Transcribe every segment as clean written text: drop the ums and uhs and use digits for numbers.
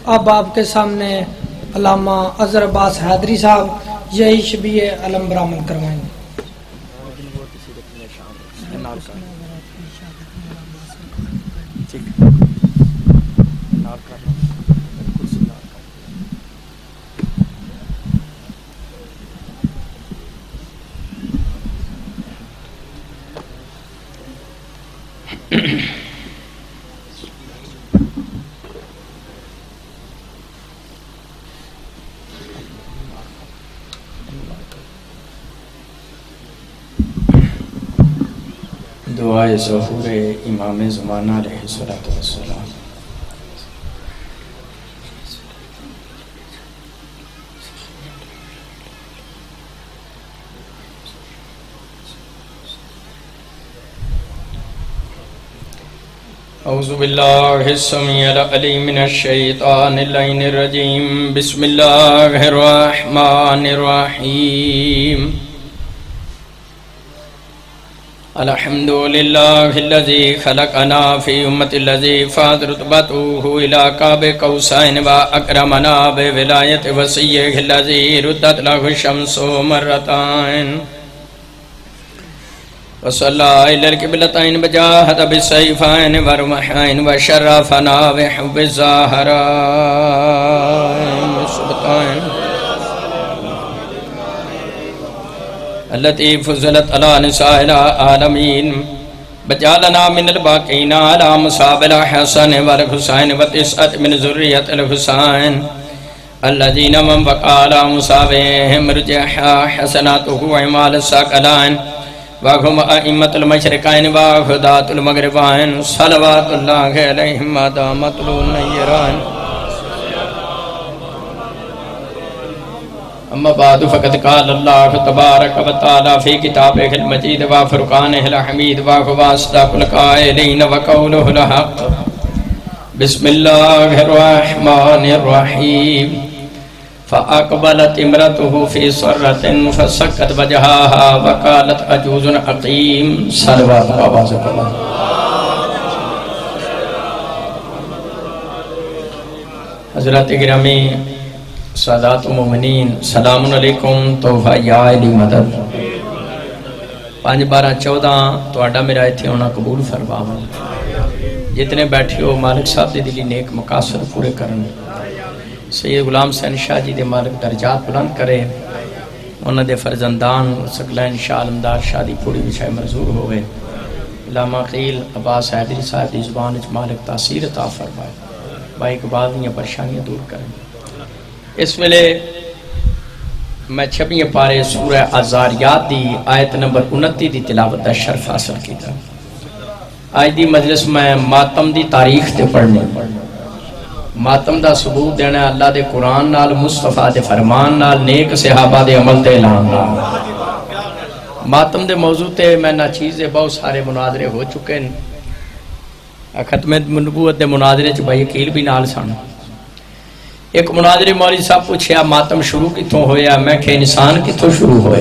اب آپ کے سامنے علامہ اظہر عباس حیدری صاحب یہی شبیہ علم برآمد کروائیں گے۔ دعائے ظہور امام زمانہ علیہ السلام۔ اعوذ باللہ السمیع العلیم من الشیطان اللعین الرجیم، بسم اللہ الرحمن الرحیم۔ الحمدللہ الذی خلقنا فی امت الذی فاض رتبته الى قاب قوسین و اکرمنا بولایت وسیعہ الذی ردت له الشمس مرتين وصلى إلى القبلتين بجاهد بالسيفين ورمحين وشرفنا بحب الزهراء السبطين التي فضلت على نساء العالمين بجعلنا من الباقين على مصاب الحسن والحسين وتسعة من ذرية الحسين الذين من بقى على مصابهم رجح حسناته وعمال الثقلين وهم أئمة المشرقين وهداة المغربين صلوات الله عليهم ما دامت النيران. اما بعد فقد قال الله تبارك وتعالى في كتابه المجيد وفرقانه الحميد وهو أصدق القائلين وقوله الحق. بسم الله الرحمن الرحيم. فأقبلت امرأته في سرة فسكت وجهها وقالت عجوز عقيم. صلوات آواز اللہ. حضرات گرامی، سادات مومنین، سلام علیکم. توفہ یا علی مدد 5/12/14 توڑا میرا ایتھے ہونا قبول فرماؤں. جتنے بیٹھے ہو مالک صاحب دے دلی نیک مقاصد پورے کرنے. سید غلام حسین شاہ جی دے مالک درجات بلند کرے. انہوں دے فرزندان سکلین شاہ علمدار شاہ دی پوری وچھائے مرزور ہوئے. علامہ قیل عباس حیدری صاحب دی زبان اچ مالک تاثیر عطا فرمائے. بائی اقبال دیاں پریشانیاں دور کریں. اس ویلے میں 26 پارے سورہ الذاریات دی آیت نمبر 29 دی تلاوت دا شرف حاصل کیتا. آج دی مجلس میں ماتم دی تاریخ تے پڑھنے، ماتم دا ثبوت دینا اللہ دے قرآن نال، مصطفیٰ دے فرمان نال، نیک صحابہ دے عمل دے اعلان نال. ماتم دے موضوع تے میں نہ چیزیں بہت سارے مناظرے ہو چکے ہیں. ختم نبوت دے مناظرے چ بھائی عقیل بھی نال سن. ایک مناظرے مولوی صاحب پوچھیا ماتم شروع کتوں ہویا؟ میں کہ انسان کتوں شروع ہوئے؟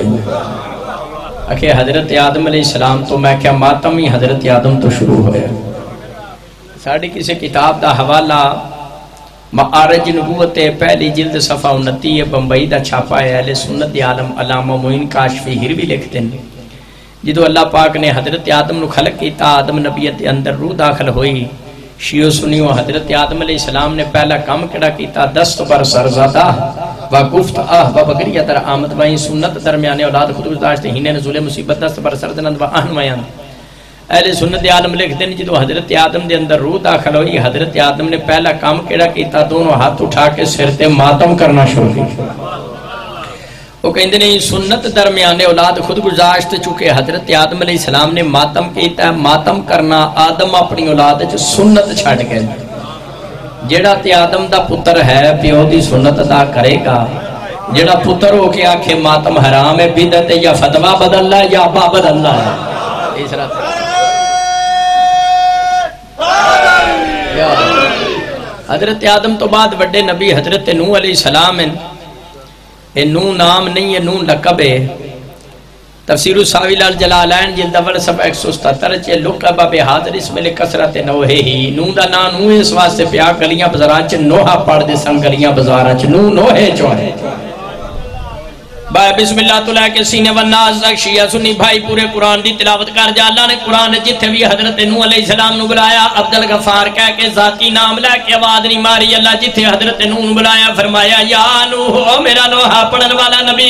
کہ حضرت آدم علیہ السلام تو. میں کہ ماتم ہی حضرت آدم تو شروع ہویا. ساڑھی کسی کتاب دا حوالہ معارج نبوت پہلی جلد صفحہ 29 بمبئی دا چھاپا ہے. اہل سنت دی عالم علامہ معین کاشفی ہر بھی لکھتے ہیں جدو اللہ پاک نے حضرت آدم نو خلق کیتا، آدم نبیت دے اندر روح داخل ہوئی. شیعو سنیو حضرت آدم علیہ السلام نے پہلا کام کڑا کیتا، دست پر سرزادہ و گفت آہ و بگریہ در آمد وہیں سنت درمیان اولاد خود گزاشت ہینے نزول مصیبت دست پر سرزنند و آہنویان. اہل سنت عالم لکھتے ہیں جدو حضرت آدم دے اندر روح داخل ہوئی، حضرت آدم نے پہلا کام کیڑا کیتا، دونوں ہاتھ اٹھا کے سر تے ماتم کرنا شروع کی. وہ کہندے نہیں سنت درمیان اولاد خود گزاشت، چونکہ حضرت آدم علیہ السلام نے ماتم کیتا ہے. ماتم کرنا آدم اپنی اولاد وچ سنت چھڈ گئے. جیڑا تے آدم دا پتر ہے پیو دی سنت ادا کرے گا. جیڑا پتر ہو کے آکھے ماتم حرام ہے، بدعت ہے، یا فتویٰ بدلنا ہے یا ابا بدلنا ہے. تیسرا حضرت آدم تو بعد بڑے نبی حضرت نوح علیہ السلام ہیں. نوح نام نہیں ہے، نوح لقب ہے. تفسیر ساوی لال جلالین جلد اول صفحہ 177 چے لقب بحاضر اسم لکثرت نوہے ہی نو دا نا نو اس واسطے پیا گلیاں بزاران چ نوہا پڑھ دے سن گلیاں بزاران چ نوہے چوہے بھائی بسم اللہ تو لے کے سینے والناس تک شیعہ سنی بھائی پورے قرآن دی تلاوت کر جا اللہ نے قرآن جتھے بھی حضرت نوح علیہ السلام نو بلایا عبدالغفار کہہ کے ذاتی نام لے کے آواز نہیں ماری اللہ جتھے حضرت نوح نو بلایا فرمایا یا نوح میرا نوحہ پڑھن والا نبی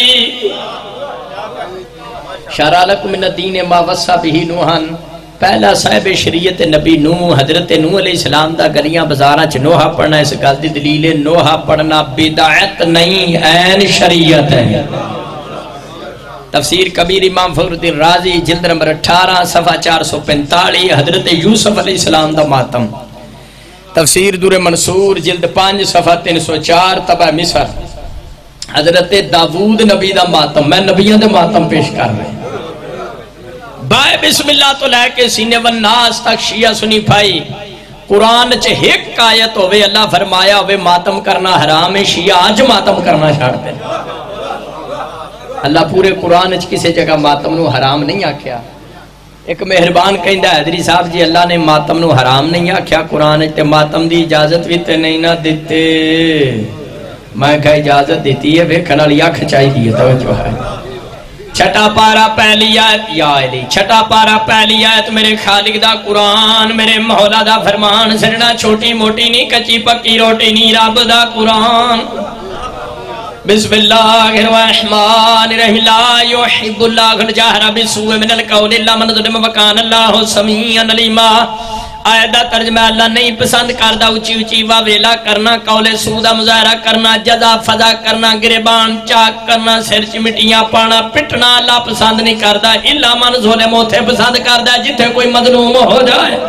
شرع لکم من الدین ما وصى به نوحا پہلا صاحب شریعت نبی نوح حضرت نوح علیہ السلام دا گلیاں بزاراں چ نوحہ پڑھنا اس گل دی دلیل ہے نوحہ پڑھنا بدعت نہیں عین شریعت ہے تفسیر کبیر امام فخر الدین رازی جلد نمبر 18 صفحہ 445 حضرت یوسف علیہ السلام دا ماتم تفسیر دور منصور جلد 5 صفحہ 304 طبع مصر حضرت داود نبی دا ماتم میں نبیوں دے ماتم پیش کر رہے ہیں بھائی بسم اللہ تو لے کے سینے والناس تک شیعہ سنی بھائی قرآن چے ایک آیت ہوئے اللہ فرمایا ہوئے ماتم کرنا حرام ہے شیعہ آج ماتم کرنا چھاڑتے ہیں اللہ پورے قرآن چے کسی جگہ ماتم نو حرام نہیں آکھیا ایک مہربان کہندہ حضری صاحب جی اللہ نے ماتم نو حرام نہیں آکھیا قرآن چے ماتم دی اجازت بھی تے نہیں نہ دیتے میں کہا اجازت دیتی ہے وہ کھنال یا کھچائی دیئے توجہ ہے چھٹا پارا پہلی آیت یا علی چھٹا پارا پہلی آیت میرے خالق دا قرآن میرے مولا دا فرمان سرنا چھوٹی موٹی نہیں کچی پکی روٹی نہیں رب دا قرآن بسم اللہ الرحمن الرحیم لا یحب اللہ الجہر بالسوء من القول الا من ظلم وکان اللہ سمیعا علیما آیت دا ترجمہ اللہ نہیں پسند کردہ اچھی اچھی واویلا کرنا قول سودہ مظاہرہ کرنا جزا فضا کرنا گریبان چاک کرنا سر چمٹیاں پانا پٹنا اللہ پسند نہیں کردہ اللہ من ظلم ہوتے پسند کردہ جتھے کوئی مظلوم ہو جائے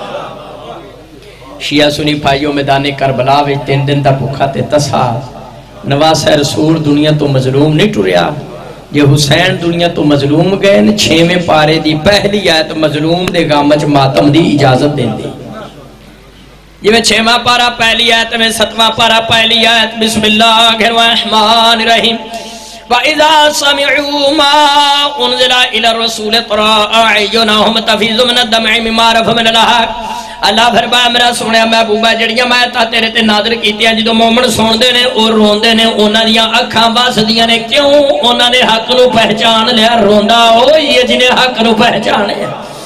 شیعہ سنی بھائیوں میدان کربلا وچ 3 دن دا بھوکھا تے تسا نواز رسول دنیا تو مظلوم نہیں ٹریا یہ حسین دنیا تو مظلوم گئے 6ویں پارے دی پہلی آیت مظلوم دے گامج ماتم دی اجازت دیں دی یہ میں 6واں پارا پہلی آیت میں 7واں پارا پہلی آیت بسم اللہ الرحمن الرحیم وَإِذَا سَمِعُوا مَا أُنزِلَ إِلَى الرَّسُولِ تَرَىٰ أَعْيُنَهُمْ تَفِيضُ مِنَ الدَّمْعِ مِمَّا عَرَفُوا مِنَ الْحَقِّ اللہ فرمایا میرا سنیا محبوبہ جڑیاں میں تا تیرے تے نادر کیتی ہیں جدو مومن سن دے نے اور رون دے نے انہاں دیاں اکھاں بس دیاں نے کیوں انہاں نے حق نو پہچان لیا روندا ہوئی ہے جنہیں حق نو پہچانے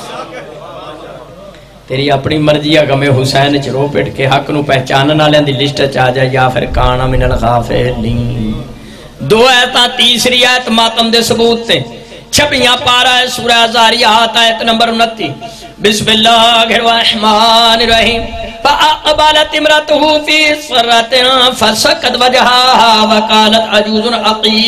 تیری اپنی مرضی اگم حسین چرو پیٹ کے حق نو پہچاننا لیاں دی لسٹ چاہ جائے یا پھر کانا من الغافلین 2 آیتاں تیسری آیت ماتم دے ثبوت تے 26 پارا ہے سورہ زاریات آیت نمبر 29 بسم اللہ الرحمن الرحیم فَأَقْبَلَتْ امْرَتُهُ فِي صَرَّةٍ فَسَكَّتْ وَجْهَهَا وَقَالَتْ عَجُوزٌ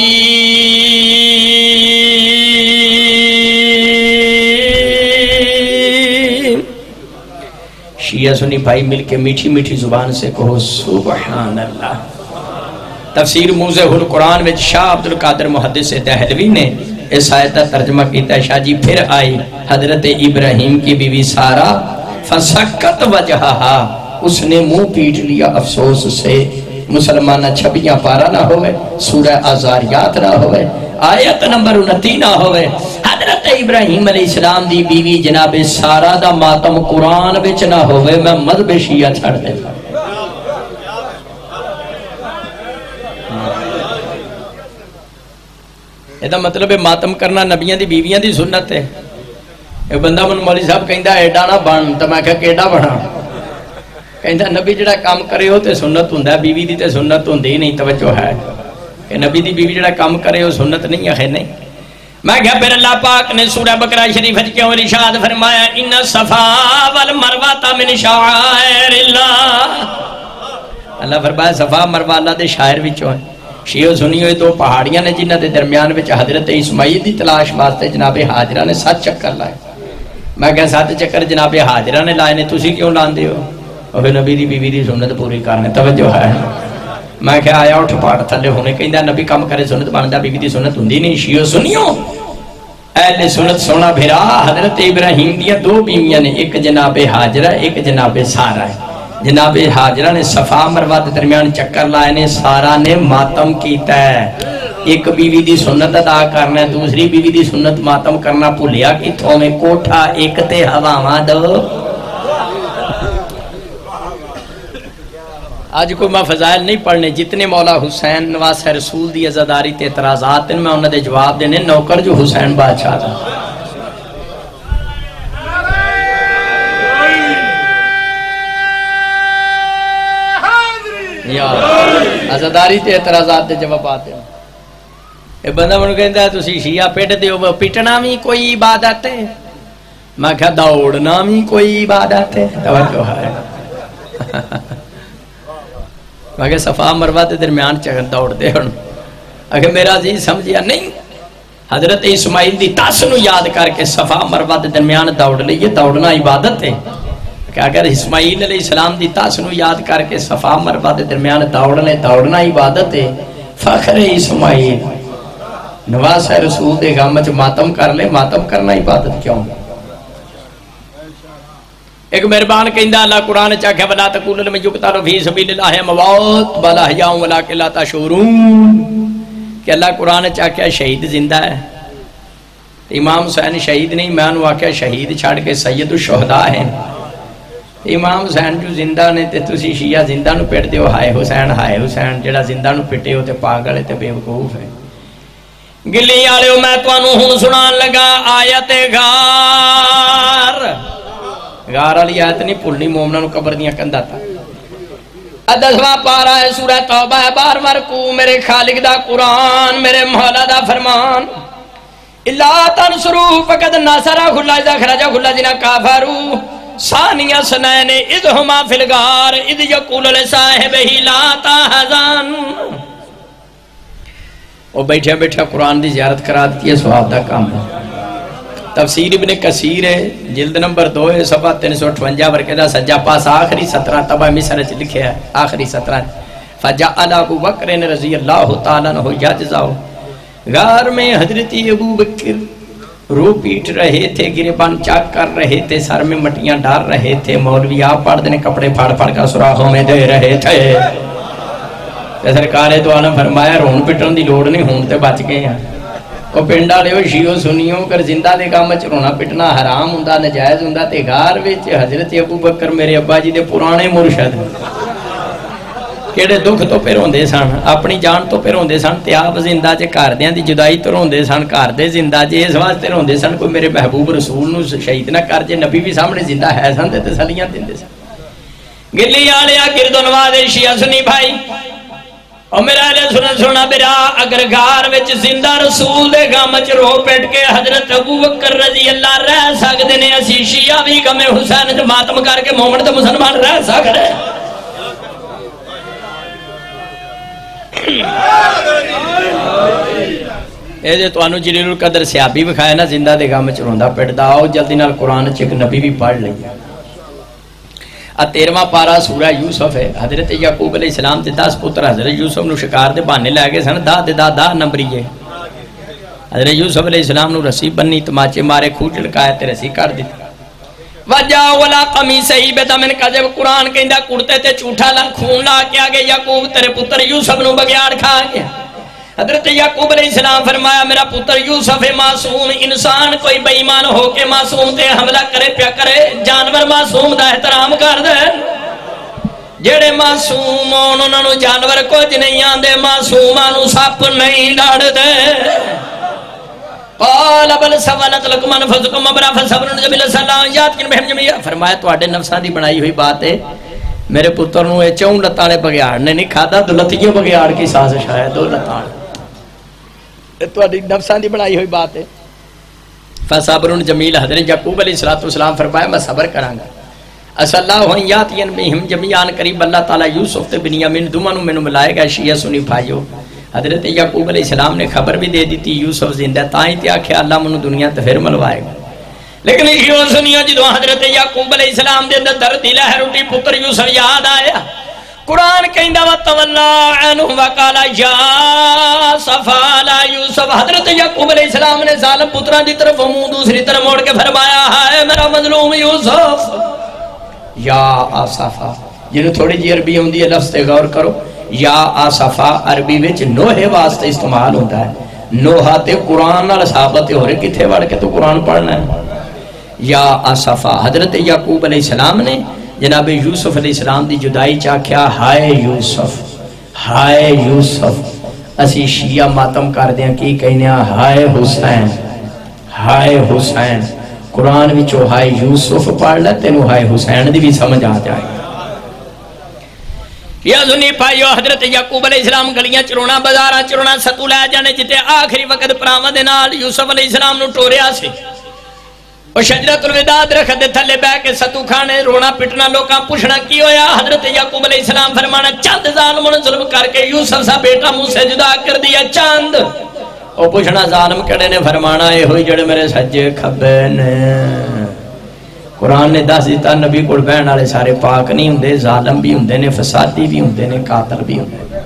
عَقِيمٌ شیعہ سنی بھائی مل کے میٹھی میٹھی زبان سے کہو سبحان اللہ تفسیر موضح القرآن وچ شاہ عبدالقادر محدث دہلوی نے اس آیت کا ترجمہ کیتا ہے شاہ جی پھر آئی حضرت ابراہیم کی بیوی سارا فسکت وجہہا اس نے منہ پیٹ لیا افسوس سے مسلمانہ 26 پارا نہ ہوئے سورہ آزاریات نہ ہوئے آیت نمبر 29 نہ ہوئے حضرت ابراہیم علیہ السلام دی بیوی جناب سارا دا ماتم قرآن بچ نہ ہوئے میں مذہب شیعہ چھڑ دیتا یہ مطلب ہے ماتم کرنا نبیاں دی بیویاں دی سنت ہے ایک بندہ من مولی صاحب کہندہ ایڈا نہ بان تو میں کہا کیڈا بنا کہندہ نبی جڑا کام کرے ہو تے سنت ہوندہ بیوی دی تے سنت ہوندی نہیں توجہ ہے کہ نبی دی بیوی جڑا کام کرے ہو سنت نہیں ہے نہیں میں کہا پھر اللہ پاک نے سورہ بقرہ شریف کیوں ارشاد فرمایا ان الصفا والمروہ من شعائر اللہ اللہ فرمایا صفا مروہ اللہ دے شاعر وچوں ہے شیعہ سنی ہوئے 2 پہاڑیاں نے جنہ دے درمیان وچ حضرت اسماعیل دی تلاش واسطے جناب حاجرہ نے 7 چکر لائے میں کہا 7 چکر جناب حاجرہ نے لائے نے تسی کیوں لان دے ہو اور پھر نبی دی بیوی دی سنت پوری کرنے توجہ ہے میں کہا آیا اٹھ پاڑ تھلے ہونے کہندہ نبی کام کرے سنت باندہ بیوی دی سنت ہوندی نہیں شیعہ سنیوں اہل سنت سونا بھیرا حضرت ابراہیم دیا 2 بیویاں نے ایک جناب حاجرہ ایک جناب سارہ ہے جناب حاجرہ نے صفا مروہ کے درمیان چکر لائے نے سارا نے ماتم کیتا ہے ایک بیوی دی سنت ادا کرنا ہے، دوسری بیوی دی سنت ماتم کرنا بھولیا کتھوں میں کوٹھا ایک تے ہواواں دو۔ آج کوئی میں فضائل نہیں پڑھنے، جتنے مولا حسین نواز رسول دی عزاداری تے اعتراضات میں انہوں نے جواب دینے، نوکر جو حسین بادشاہ تھا۔ عزاداری تے اعتراضات دے جواب آتے ہیں۔ اے بندہ منو کہندا ہے تسی شیعہ پیٹ دیو، پیٹنا بھی کوئی عبادت ہے؟ میں کہا دوڑنا بھی کوئی عبادت ہے؟ توجہ ہے۔ میں کہا صفا مروہ دے درمیان چکن دوڑ دے ہن۔ اگر میرا عزیز سمجھیا نہیں، حضرت اسماعیل دی تاسنو یاد کر کے صفا مروہ دے درمیان دوڑ لئیے، دوڑنا عبادت ہے۔ کہ اگر اسماعیل علیہ السلام دی تاسنو یاد کر کے صفا مروہ دے درمیان دوڑنا عبادت ہے، فخر اسماعیل نواز رسول دے غم چ ماتم کر لے، ماتم کرنا عبادت کیوں؟ ایک مہربان کہندا اللہ قرآن چاکھے ولا تقولوا لمن یقتل فی سبیل اللہ اموات بل احیاء ولکن لا تشعرون، کہ اللہ قرآن چاکھے شہید زندہ ہے۔ امام حسین شہید نہیں، میں انہوں آکھیا شہید چھاڑ کے سید الشہداء ہیں۔ امام حسین جو زندہ نے تے تسی شیعہ زندہ نو پیٹ دیو، ہائے حسین جڑا زندہ نو پیٹے ہو تے پاگل ہے تے بے وقوف ہے۔ گلی آلے میں توانو ہون سنان لگا آیت غار علی آیت نہیں پھولنی، مومنہ نو قبر دیاں کندہ تھا۔ 10واں پارہ ہے سورہ توبہ ہے، بار مرکو میرے خالق دا قرآن، میرے مولا دا فرمان، اللہ تنصروا فقد ناصرہ اللہ اذا خرج الذین کافروا ثانی اثنین اذ ہما فی الغار اذ یقول لصاحبہ لا تحزن۔ وہ بیٹھے بیٹھے قرآن دی زیارت کرا دیتی ہے، ثواب دا کام ہے۔ تفسیر ابن کثیر ہے، جلد نمبر 2 ہے، صفحہ 358 ورکہ سجا پاس آخری 17 طبع مصر چ لکھے ہے، آخری 17 فجعل ابو بکر رضی اللہ تعالیٰ عنہ یجزاؤ، غار میں حضرت ابو بکر رو پیٹ رہے تھے، گریبان چاک کر رہے تھے، سر میں مٹیاں ڈال رہے تھے، مولوی آپ پڑھ دینے کپڑے پھاڑ پھاڑ کر سراخوں میں دے رہے تھے۔ سرکار تو آنا فرمایا رون پٹن دی لوڑ نہیں، ہون تے بچ گئے ہیں۔ وہ پنڈا لے ہو شیعو سنیوں کر زندہ دے کام چ رونا پٹنا حرام ہوندا نجائز ہوندا، تے غار وچ حضرت ابو بکر میرے ابا جی دے پرانے مرشد کیڑے دکھ تو پہ روندے سن، اپنی جان تو پہ روندے سن، تے آپ زندہ جے گھر دیاں دی جدائی تو روندے سن، گھر دے زندہ جے اس واسطے روندے سن کوئی میرے محبوب رسول نو شہید نہ کر جے، نبی بھی سامنے زندہ ہے سن تے تسلیاں دیندے سن۔ گلی آلیا گردو نواز شیعہ سنی بھائی اور میرا علیہ سننا برا، اگر غار وچ زندہ رسول دے غم وچ رو پیٹ کے حضرت ابو بکر رضی اللہ رہ سکدے نے، اسی شیعہ بھی غم حسین تے ماتم کر کے مومن تے مسلمان رہ سکدے۔ اے جے تانوں جلیل القدر صحابی وکھایا نا زندہ دے غم وچ روندا پٹدا، آؤ جلدی نال قرآن چ ایک نبی بھی پڑھ لئیے۔ 13واں پارہ سورہ یوسف ہے، حضرت یعقوب علیہ السلام تے 10 پتر حضرت یوسف نو شکار دے بہانے لے گئے سن، دا نمبری ہے۔ حضرت یوسف علیہ السلام نو رسی بنی، تماچے مارے، کھوہ چڑکایا تے رسی کر دیتی۔ وجہ ولا قمیصہ بدم کذب، قرآن کہندا کرتے تے جھوٹا لا خون لا کے آگے یعقوب تیرے پتر یوسف نو بگیاڑ کھا گیا۔ حضرت یعقوب علیہ السلام فرمایا میرا پتر یوسف معصوم، انسان کوئی بے ایمان ہو کے معصوم تے حملہ کرے پیا کرے، جانور معصوم دا احترام کر دے، جڑے معصوم ہون انہاں نو جانور کچھ نہیں آندے، معصوماں نو سپ نہیں لڑ دے۔ قال بل سولت لكم انفسكم امرا فصبر جمیل سلام یاتکن بہم جميعا، فرمایا تواڈے نفساں دی بنائی ہوئی بات ہے، میرے پتر نو اے چوں لتاں والے بگیاڑ نے نہیں کھادا، دو لتیوں بگیاڑ کی سازش ہے، دو لتاں تواڈی نفساں دی بنائی ہوئی بات ہے۔ فصبر جمیل، حضرت یعقوب علیہ السلام فرمایا میں صبر کراں گا، اس اللہ ہو یاتین بہم جميعا، قریب اللہ تعالی یوسف تے بنیامین دونوں نو مینوں ملائے گا۔ شیعہ سنی بھائیو، حضرت یعقوب علیہ السلام نے خبر بھی دے دیتی یوسف زندہ، تائیں تے آکھیا اللہ منو دنیا تے پھر ملوائے گا۔ لیکن یہ سنیا جدو حضرت یعقوب علیہ السلام دے اندر درد دی لہر اٹھی، پتر یوسف یاد آیا، قرآن کہندا وتولا عنہ وقال یا صفا لا یوسف، حضرت یعقوب علیہ السلام نے ظالم پتراں دی طرف منہ دوسری طرف موڑ کے فرمایا ہائے میرا مظلوم یوسف، یا آصفا، جنہوں تھوڑی جی عربی ہوندی ہے لفظ تے غور کرو، یا آصفا عربی وچ نوحے واسطے استعمال ہوتا ہے. نوحہ تے قرآن نال ثابت ہو رہے کتھے وڑ کے تو قرآن پڑھنا ہے. یا آصفا حضرت یعقوب علیہ السلام نے جناب یوسف علیہ السلام دی جدائی چاکھیا ہائے یوسف ہائے یوسف. اسی شیعہ ماتم کر دیا کی کہنے ہائے حسین ہائے حسین. قرآن وچوں ہائے یوسف پڑھ لے تینوں ہائے حسین دی بھی سمجھ آ جائے. یا سنی پائیو حضرت یعقوب علیہ السلام گلیاں چرونا بازاراں چرونا ستو لے جانے جتے آخری وقت پراواں دے نال یوسف علیہ السلام نو ٹوریا سی. اور شجرۃ الوداع درخت دے تھلے بہ کے ستو کھانے رونا پٹنا لوکاں پوچھنا کی ہویا. حضرت یعقوب علیہ السلام فرمانا چند ظالموں نے ظلم کر کے یوسف سا بیٹا منہ سے جدا کر دیا چند. اور پوچھنا ظالم کڑے نے فرمانا اے ہوئی جڑے میرے سجے کھبے نے. قرآن نے دس دیتا نبی کو بہن والے سارے پاک نہیں ہوندے ظالم بھی ہوندے نے فسادی بھی ہوندے نے قاتل بھی ہوندے نے.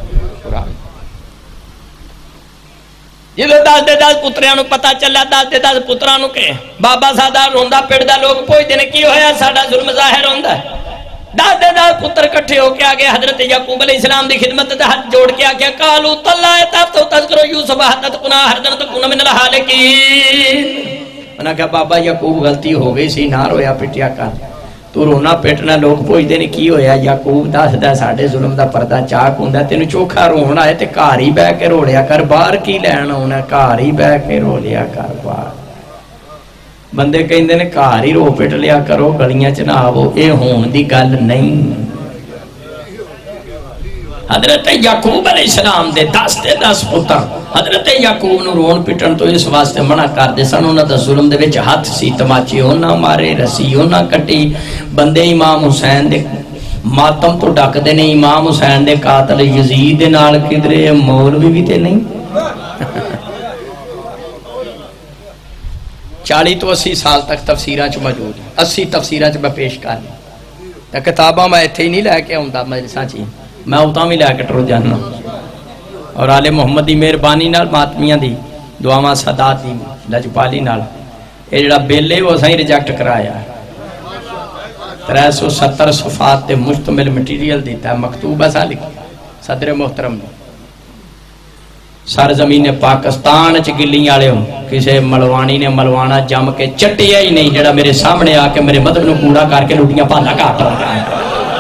جدو دس دے دس پتریاں نو پتہ چلا دس دے دس پتراں نو کہ بابا سادہ روندا پڑدا لوگ پوچھدے نے کی ہویا ساڈا ظلم ظاہر ہوندا ہے. دس دے دس پتر کٹھے ہو کے آگے حضرت یعقوب علیہ السلام دی خدمت تے ہاتھ جوڑ کے آگے قالوا تاللہ تفتو تذکروا یوسف حتى تكون حردا تكون من الهالكين. انہاں کہا بابا یعقوب غلطی ہو گئی سی نہ رویا پٹیا کر تو رونا پیٹنا لوگ پوچھدے نے کی ہویا. یعقوب دس دے ساڈے ظلم دا پردہ چاک ہوندا تینوں چوکھا رونا ہے تے گھر ہی بیٹھ کے رو لیا کر باہر کی لین ہونا گھر ہی بیٹھ کے رو لیا کر باہر. بندے کہندے نے گھر ہی رو پٹ لیا کرو گلیاں چ نہ آو اے ہون دی گل نہیں. حضرت یعقوب علیہ السلام دے دس پتر حضرت یعقوب نو رون پٹن تو اس واسطے منع کر دے سن. انہاں دا ظلم دے وچ ہاتھ سی تماچے انہاں مارے رسی انہاں کٹی. بندے امام حسین دے ماتم تو ڈک دے نے امام حسین دے قاتل یزید دے نال کدرے مولوی بھی تے نہیں. 40 تو 80 سال تک تفسیراں چ موجود 80 تفسیراں چ میں پیش کر لی. کتاباں میں ایتھے ہی نہیں لے کے آوندا مجلساں چ میں اتاں بھی لے کے ٹر جانا. اور آل محمد دی مہربانی نال ماتمیاں دی دعاواں سادات دی لجپالی نال اے جڑا بل ہے وہ اساں ریجیکٹ کرایا ہے. 370 صفحات تے مشتمل مٹیریل دیتا ہے مکتوب ایسا لکھا صدر محترم نے. سرزمین پاکستان چ گلی والے ہوں کسے ملوانی نے ملوانا جم کے چٹیا ہی نہیں جڑا میرے سامنے آ کے میرے مذہب نو کوڑا کر کے لوٹیاں پاندا کاٹ رہا ہے.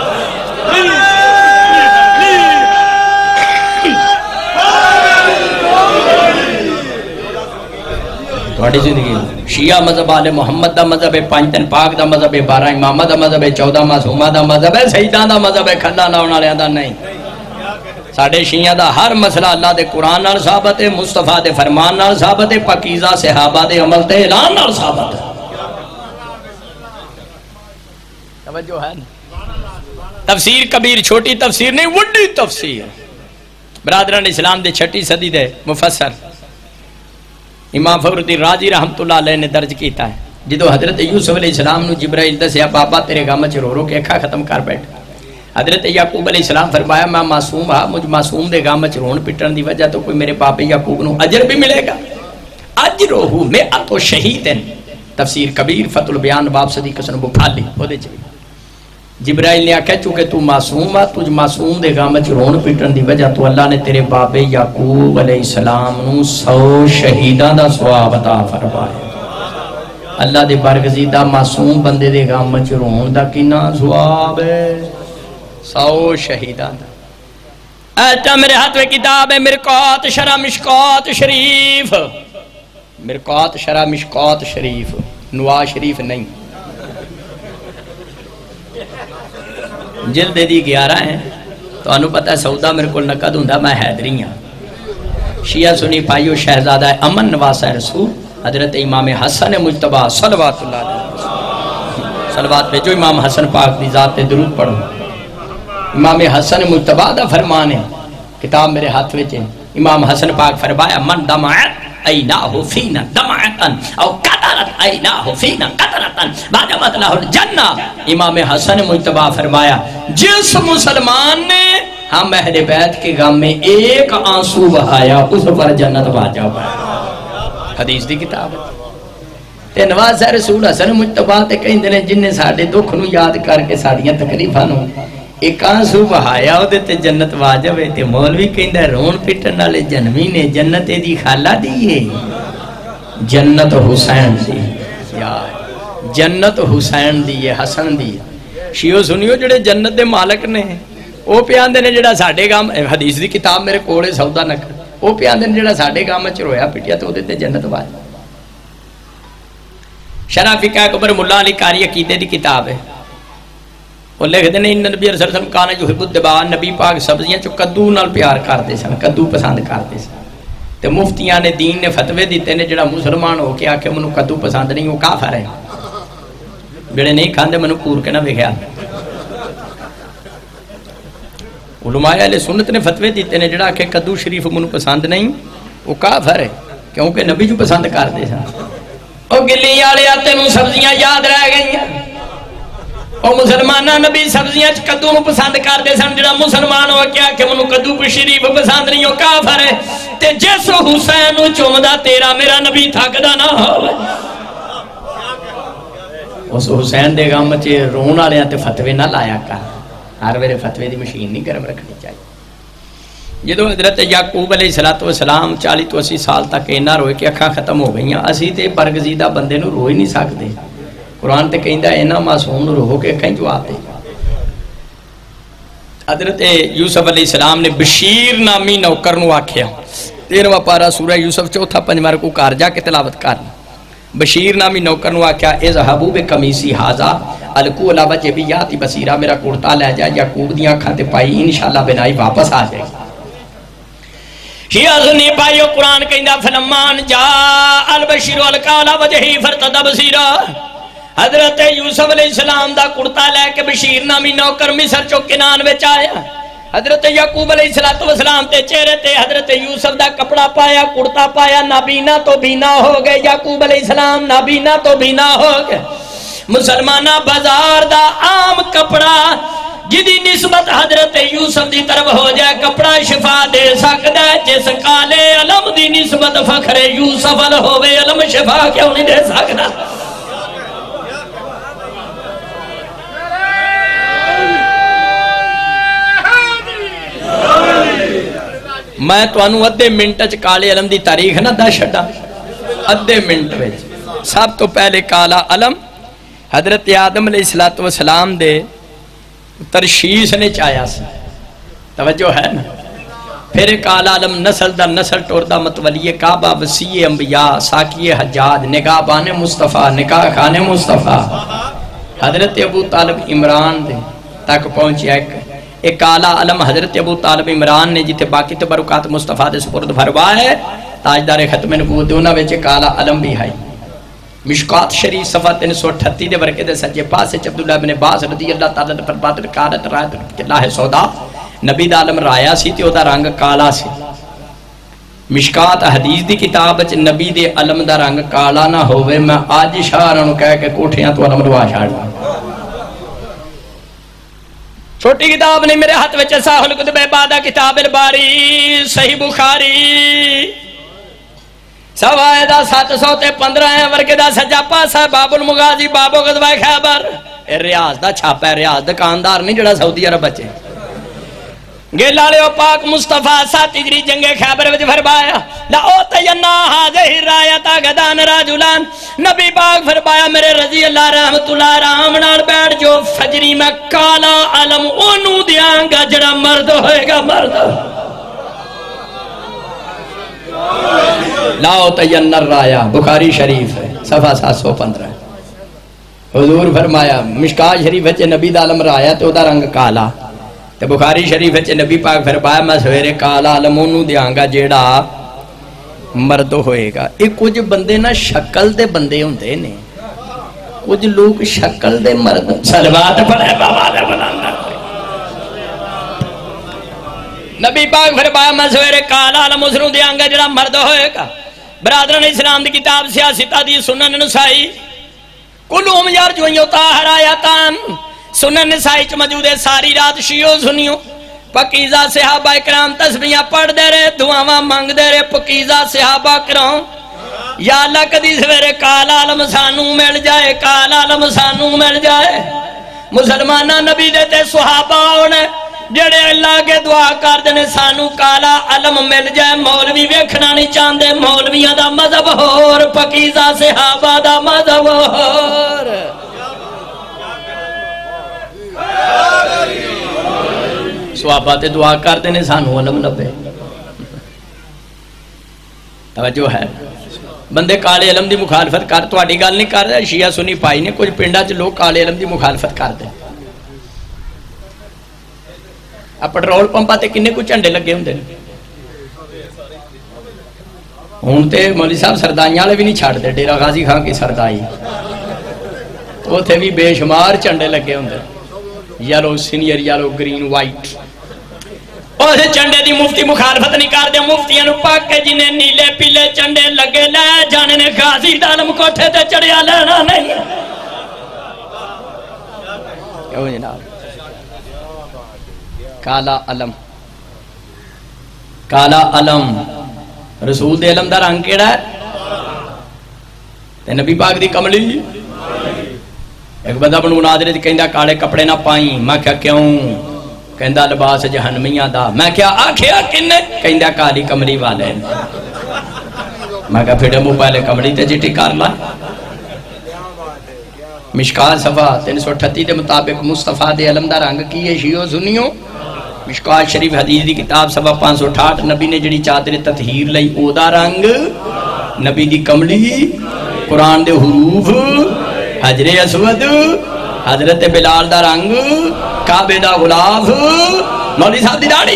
تھوڑی زندگی شیعہ مذہب آل محمد دا مذہب ہے 5 دن پاک دا مذہب ہے 12 امامہ دا مذہب ہے 14 معصومہ دا مذہب ہے سیدان دا مذہب ہے کھلا لاؤن والے دا نہیں. ساڈے شیعہ دا ہر مسئلہ اللہ دے قرآن نال ثابت ہے مصطفیٰ دے فرمان نال ثابت ہے پاکیزہ صحابہ دے عمل تے اعلان نال ثابت ہے. توجہ ہے تفسیر کبیر چھوٹی تفسیر نہیں وڈی تفسیر. برادران اسلام دے 6 صدی دے مفسر امام فخر الدین رازی رحمت اللہ علیہ نے درج کیتا ہے جدو حضرت یوسف علیہ السلام نو جبرائیل دسیا بابا تیرے غم چ رو رو کے اکھا ختم کر بیٹھ. حضرت یعقوب علیہ السلام فرمایا میں معصوم ہاں مجھ معصوم دے غم چ رون پٹن دی وجہ تو کوئی میرے باپ یعقوب نو اجر بھی ملے گا. اجرہ مئۃ شہید. تفسیر کبیر فتح البیان باب صدیق حسن بخاری او دے چ جبرائیل نے آکھیا چونکہ تو معصوم ہے تجھ معصوم دے غم چ رون پٹن دی وجہ تو اللہ نے تیرے باپ یعقوب علیہ السلام نو 100 شہیداں دا ثواب عطا فرمایا. اللہ دے برگزیدہ معصوم بندے دے غم چ رون دا کنا ثواب ہے 100 شہیداں دا. ایتا میرے ہاتھ میں کتاب ہے مرقات شرح مشکات شریف. مرقات شرح مشکات شریف نواز شریف نہیں. جلد دی 11 ہیں تو انہوں پتہ ہے سعودہ میرے کو نقد ہوں میں حیدری ہوں. شیعہ سنی پائیو شہزادہ امن نواسہ رسول حضرت امام حسن مجتبہ صلوات اللہ علیہ صلوات پہ جو امام حسن پاک دی ذات درود پڑھو. امام حسن مجتبہ دا فرمان ہے کتاب میرے ہاتھ میں چین. امام حسن پاک فرمایا من دمعت ایناہو فینا دمعتن او قطرت ایناہو فینا قطرتن بعدمت لہو الجنہ. امام حسن مجتبہ فرمایا جس مسلمان نے ہم اہل بیت کے غم میں ایک آنسو بہایا اس پر جنت واجہ پایا. حدیث دی کتاب ہے. تے نواز رسول حسن مجتبہ تے کہیں دنے جن نے ساڑھے دکھ نو یاد کر کے ساڑھیاں تکلیفہ نو ایک آنسو بہایا وہ تے جنت واجب ہے تے مولوی کہندا رون پٹن والے جنمی نے جنت دی خالہ دیئے جنت حسین دی یار جنت حسین دی حسن دی شیعو سنیو جڑے جنت دے مالک نے وہ پیاندے نے جڑا ساڑھے گام حدیث دی کتاب میرے کوڑے سودا نہ کر وہ پیاندے نے جڑا ساڑھے گام میں رویا پٹیا تو دیتے جنت واجب شرح فقہ اکبر ملا علی قاری عقیدے دی کتاب ہے وہ لکھ دینے ان نبی صلی اللہ علیہ وسلم کانا جو حبت دبا نبی پاک سبزیاں چو کدو نال پیار کرتے سن کدو پسند کرتے سن تے مفتیاں نے دین نے فتوے دیتے نے جڑا مسلمان ہو کے آکے منو کدو پسند نہیں وہ کافر ہے بیڑے نہیں کھاندے منو پور کے نہ بکھیا علماء اہل سنت نے فتوے دیتے نے جڑا کہ کدو شریف منو پسند نہیں وہ کافر ہے کیونکہ نبی جو پسند کرتے سن او گلی آلے آتے نو سبزیاں یاد رہ گئی ہیں او مسلمانہ نبی سبزیاں کدو نو پسند کرتے سن جڑا مسلمان ہو کیا کہ منو کدو شریف پسند نہیں ہو کافر ہے تے جس حسین نو چومدہ تیرا میرا نبی تھکدا نہ ہو اس حسین دے گام چے رون والے تے فتوی نہ لایا کر ہر ویلے فتوی دی مشین نہیں گرم رکھنی چاہیے جدو حضرت یعقوب علیہ السلام 40 تو 80 سال تک اینا روئے کہ اکھاں ختم ہو گئیاں اسی تے برگزیدہ بندے نو روئی نہیں سکتے قرآن تے کہندہ اینا معصوم نو روح کے کہیں جواب دے حضرت یوسف علیہ السلام نے بشیر نامی نوکر نو آکھیا 13واں پارہ سورہ یوسف چوتھا پنجمار کو کار جا کے تلاوت کرنا بشیر نامی نوکر نو آکھیا اذهبوا بقمیصی ھذا القوا علی وجهی یاتی بصیرہ میرا کرتا لے جا یعقوب دیاں اکھاں تے پائی انشاءاللہ بنائی واپس آ جائے شیعہ سنی پائیو قرآن کہندہ فلمان جا البشیر القوا علی وجهی فرتد بصیرہ حضرت یوسف علیہ السلام دا کرتا لے کے بشیر نامی نوکر مصر چو کنان وچ آیا حضرت یعقوب علیہ السلام تے چہرے تے حضرت یوسف دا کپڑا پایا کرتا پایا نابینا تو بینا ہو گئے یعقوب علیہ السلام نابینا تو بینا ہو گئے مسلمانہ بازار دا عام کپڑا جدی نسبت حضرت یوسف دی طرف ہو جائے کپڑا شفا دے سکتا ہے جس کالے علم دی نسبت فخر یوسف علیہ ہوئے علم شفا کیوں نہیں دے سکتا میں تو انو ادھے منٹ کالے علم دی تاریخ نہ دا شڑا ادھے منٹ ویچ سب تو پہلے کالا علم حضرت آدم علیہ السلام دے ترشیس نے چاہیا سی توجہ ہے نا پھر کالا علم نسل دا نسل ٹور دا متولی کعبہ وسیع انبیاء ساکی حجاد نگاہ بان مصطفیٰ نکاح خان مصطفیٰ حضرت ابو طالب عمران دے تک پہنچیا ایک کالا علم حضرت ابو طالب عمران نے جتے باقی تبرکات مصطفیٰ دے سپرد بھروا ہے تاجدار ختم نبوت دونا ویچے کالا علم بھی ہے مشکات شریف صفحہ 338 دے ورکے دے سجے پاس عبداللہ بن عباس رضی اللہ تعالیٰ پر بادر کارت رایت اللہ سودا نبی دا علم رایا سی تے او دا رنگ کالا سی مشکات حدیث دی کتاب اچ نبی دے علم دا رنگ کالا نہ ہوئے میں آج شہرانو کہہ کے کوٹھیاں تو علم روا شاڑا چھوٹی کتاب نہیں میرے ہاتھ وچ صحیح الکتب بعد کتاب الباری صحیح بخاری سوائے دا 715 ہیں ورگے دا سجا پاسا باب المغازی باب غزوہ خیبر ریاض دا چھاپا ہے ریاض دکاندار نہیں جڑا سعودی عرب بچے گیلالیو پاک مصطفیٰ 7 ہجری جنگ خیبر وچ فرمایا لا اوتینا ہذہ رایتا غدان رجلان نبی پاک فرمایا میرے رضی اللہ رحمت اللہ رحم نال بیٹھ جو فجری میں کالا علم اونوں دیاں گا جڑا مرد ہوئے گا مرد لا اوتینا الرایا بخاری شریف ہے صفحہ 715 حضور فرمایا مشکات شریف وچ نبی دا علم رایا تے او دا رنگ کالا تے بخاری شریف وچ نبی پاک فرمایا میں سویرے کالا علم اونوں دیاں گا جیڑا مرد ہوئے گا یہ کچھ بندے نا شکل دے بندے ہوندے نے کچھ لوگ شکل دے مرد صلوات پڑھے بابا دے بلانا نبی پاک فرمایا میں سویرے کالا علم اونوں دیاں گا جیڑا مرد ہوئے گا برادران اسلام دی کتاب سیاست دی سنن نسائی کلہم یرجون طاہر آیاتان سنن نسائی چ موجود ہے ساری رات شیعو سنیو پکیزہ صحابہ کرام تسبیحاں پڑھ دے رہے دعاواں مانگ دے رہے پکیزہ صحابہ کرام یا اللہ کدی سویرے کالا علم سانو مل جائے کالا علم سانو مل جائے مسلمانہ نبی دے تے صحابہ ہونے جڑے اللہ کے دعا کر دینے سانو کالا علم مل جائے مولوی ویکھنا نہیں چاندے مولویاں دا مذہب ہور پکیزہ صحابہ دا مذہب ہور صحابہ تے دعا کر دینے سانو علم لبے توجہ ہے بندے کالے علم دی مخالفت کر تو آڑی گال نہیں کر رہے شیعہ سنی پائی نے کچھ پنڈا چ لوگ کالے علم دی مخالفت کر دیں اب پٹرول پمپا تے کنے کچھ جھنڈے لگے ہوں دے ہوں تے مولی صاحب سردائیاں لے بھی نہیں چھاڑ دے ڈیرہ غازی خان کی سردائی وہ تھے بھی بے شمار جھنڈے لگے ہوں دے yellow senior yellow green white اور چنڈے دی مفتی مخالفت نہیں کر دے مفتیاں نو پاک کے جنہیں نیلے پیلے چنڈے لگے لے جانے نے غازی دالم کوٹھے تے چڑیا لینا نہیں کیوں جناب کالا علم کالا علم رسول دے علم دا رنگ کیڑا ہے تے نبی پاک دی کملی ایک بندہ بنو ناظرے دی کہندہ کالے کپڑے نہ پائیں میں کیا کیوں کہندہ لباس جہنمیاں دا میں کیا آکھیا کنے کہندہ کالی کملی والے میں کہا پھر مو پہلے کملی تے جٹی کار لائے مشکال صفحہ 338 دے مطابق مصطفیٰ دے علم دا رنگ کیے شیعو سنیو مشکال شریف حدیث دی کتاب صفحہ 568 نبی نے جڑی چادر تطہیر لئی او دا رنگ نبی دی کملی قرآن دے حروف حجر اسود حضرت بلال دا رنگ کعبے دا غلاف مولوی صاحب دی داڑھی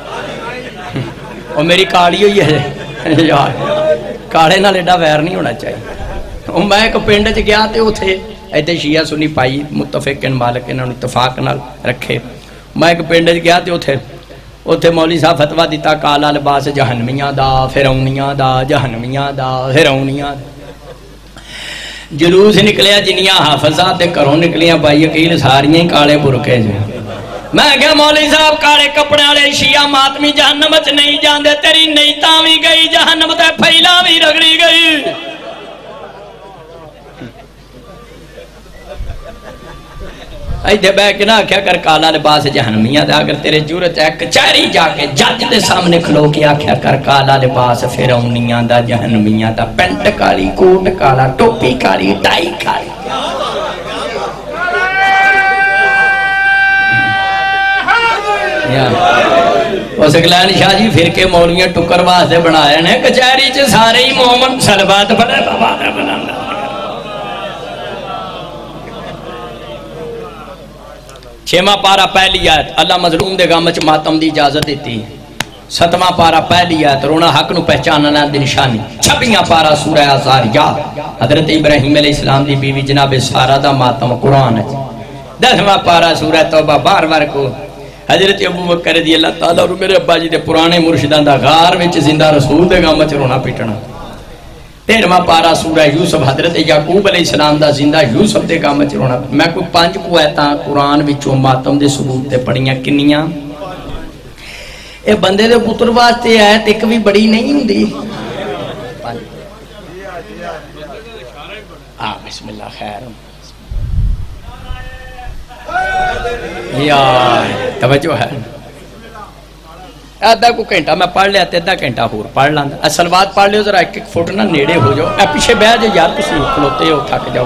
اور میری کاڑی ہوئی ہے یار کاڑے نہ لیڈا ویر نہیں ہونا چاہیے اور میں ایک پینڈ چ گیا تے اوتھے ایتھے شیعہ سنی پائی متفقن مالک انہوں نے اتفاق نال رکھے میں ایک پینڈ چ گیا تے اوتھے مولوی صاحب فتویٰ دیتا کالا لباس جہنمیاں دا فرعونیاں دا جہنمیاں دا فرعونیاں دا جلوس نکلیا جنیاں حافظات دے کروں نکلیاں بھائی اکیل ساریاں ہی کالے برکے جو میں کہا مولوی صاحب کالے کپڑے والے شیعہ ماتمی جہنم وچ نہیں جاندے تیری نہیں تاوی گئی جہنم تے پھیلا بھی رگڑی گئی ایدھے بے کے نہ کیا کر کالا لباس جہنمیاں دے اگر تیرے جورت ہے کچھاری جا کے جج دے سامنے کھلو کیا کیا کر کالا لباس فرعونیاں دا جہنمیاں دا پینٹ کالی کوٹ کالا ٹوپی کالی ٹائی کالی وہ سکلین شاہ جی پھر کے مولویاں ٹکر واسطے بنائے نے کچھاری چھ سارے ہی مومن سلوات بڑے بابا نے بنانا چھواں پارہ پہلی آیت اللہ مظلوم دے غم چ ماتم دی اجازت دیتی ہے ستواں پارہ پہلی آیت رونا حق نو پہچاننا دی نشانی چھبیاں پارہ سورہ آزاریہ حضرت ابراہیم علیہ السلام دی بیوی جناب سارہ دا ماتم قرآن ہے 10واں پارہ سورہ توبہ بار بار کو حضرت ابو بکر رضی اللہ تعالیٰ اور میرے ابا جی دے پرانے مرشدان دا غار وچ زندہ رسول دے غم چ رونا پیٹنا 13واں پارہ سورہ یوسف حضرت یعقوب علیہ السلام دا زندہ یوسف دے کام وچ رونا میں کوئی 5 کو ایتاں قرآن وچوں ماتم دے ثبوت تے پڑھیاں کنیاں اے بندے دے پتر واسطے ایت ایک بھی بڑی نہیں ہوندی بسم اللہ خیر یا توجہ ہے آدھا کو گھنٹہ میں پڑھ لیا تے آدھا گھنٹہ ہور پڑھ لاندہ سلوات پڑھ لیو ذرا ایک فٹ نہ نیڑے ہو جاؤ اے پیچھے بیٹھ جاؤ یار کسی کھلوتے ہو تھک جاؤ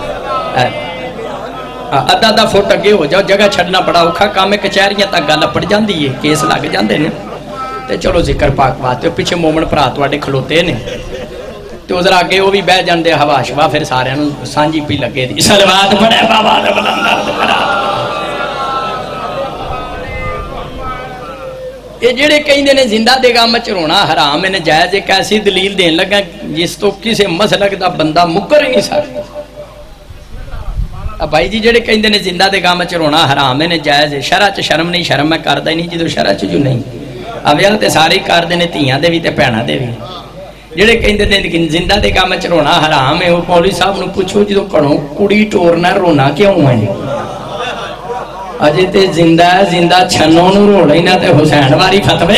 آدھا فٹ اگے ہو جاؤ جگہ چھڑنا بڑا اوکھا کام ہے کچہریاں تک گل پڑ جاندی ہے کیس لگ جاندے نے تے چلو ذکر پاک بات پیچھے مومن بھرا تواڈے کھلوتے نے تے ذرا اگے وہ بھی بیٹھ جاندے ہوا شوا پھر سارے نوں سانجی پی لگے دی سلوات پڑھے بابا دے بلندر کرا یہ جڑے کہیں نے زندہ دے غم وچ رونا حرام ہے جائز ایک ایسی دلیل دین لگا جس تو کسی مسلک دا بندہ مکر ہی نہیں سکتا بھائی جی جڑے کہیں نے زندہ دے غم وچ رونا حرام ہے جائز شرع چ شرم نہیں شرم میں کردا ہی نہیں جدوں شرع چ جو نہیں اویل تے سارے کردے نے تھیاں دے وی تے بہناں دے وی جڑے کہندے نے زندہ دے غم وچ رونا حرام ہے او مولوی صاحب نوں پوچھو جدوں کڑوں کڑی ٹورنا رونا کیوں ہے اجے تے زندہ ہے زندہ چھنوں نوں روڑا ہی نہ تے حسین واری فتوی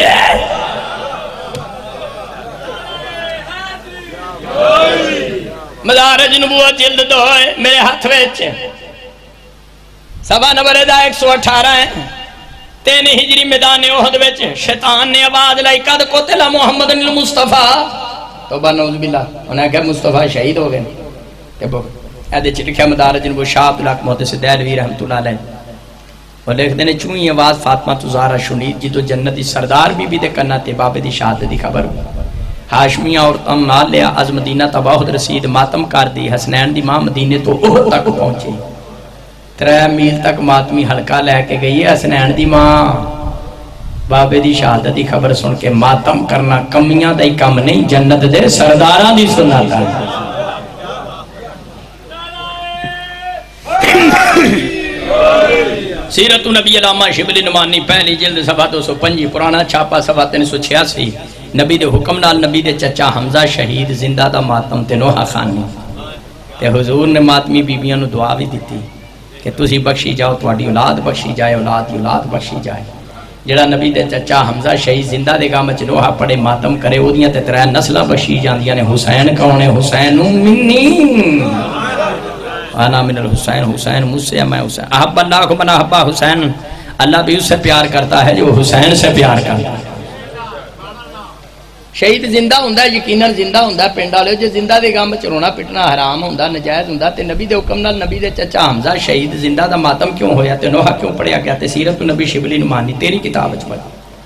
مدارج نبوت جلد 2 میرے ہاتھ وچ سبا نمبر دا 118 ہے 3 ہجری میدان احد وچ شیطان نے آواز لائی قد قتل محمد المصطفیٰ توبہ نعوذ باللہ انہیں کہا مصطفیٰ شہید ہو گئے کہ وہ ایدے چلکھا مدارج وہ شاہ عبدالحق محدث دہلوی رحمت اللہ علیہ وہ لکھ دینے چوئی آواز فاطمہ تزارہ شنید جی تو جنتی سردار بی بی دے کرنا تے بابے دی شہادت دی خبر ہاشمیہ اور تم نال لیا از مدینہ تباہد رسید ماتم کر دی حسنین دی ماں مدینے تو احد تک پہنچی 3 میل تک ماتمی حلقہ لے کے گئی ہے حسنین دی ماں بابے دی شہادت دی خبر سن کے ماتم کرنا کمیاں دا ہی کم نہیں جنت دے سرداراں دی سناتا ہے سیرت نبی علامہ شبلی نمانی پہلی جلد صفحہ 205 پرانا چھاپا صفحہ 386 نبی دے حکم نال نبی دے چچا حمزہ شہید زندہ دا ماتم تے نوحہ خانی تے حضور نے ماتمی بیبیاں نو دعا بھی دیتی کہ تسی بخشی جاؤ تواڈی اولاد بخشی جائے اولاد بخشی جائے جڑا نبی دے چچا حمزہ شہید زندہ دے گام وچ نوحہ پڑے ماتم کرے اودیاں تے 3 نسلاں بخشی جاندیاں نے حسین کون ہے حسین منی آنا من الحسین حسین مجھ سے میں حسین احب اللہ کو من احبا حسین اللہ بھی اس سے پیار کرتا ہے جو حسین سے پیار کرتا ہے شہید زندہ ہوندہ یقیناً زندہ ہوندہ پنڈا لے جو زندہ دے گام میں رونا پٹنا حرام ہوندہ نجائز ہوندہ تے نبی دے حکم نال نبی دے چچا حمزہ شہید زندہ دا ماتم کیوں ہویا تے نوحہ کیوں پڑھیا گیا تے سیرت نبی شبلی نمانی تیری کتاب اچ پڑھ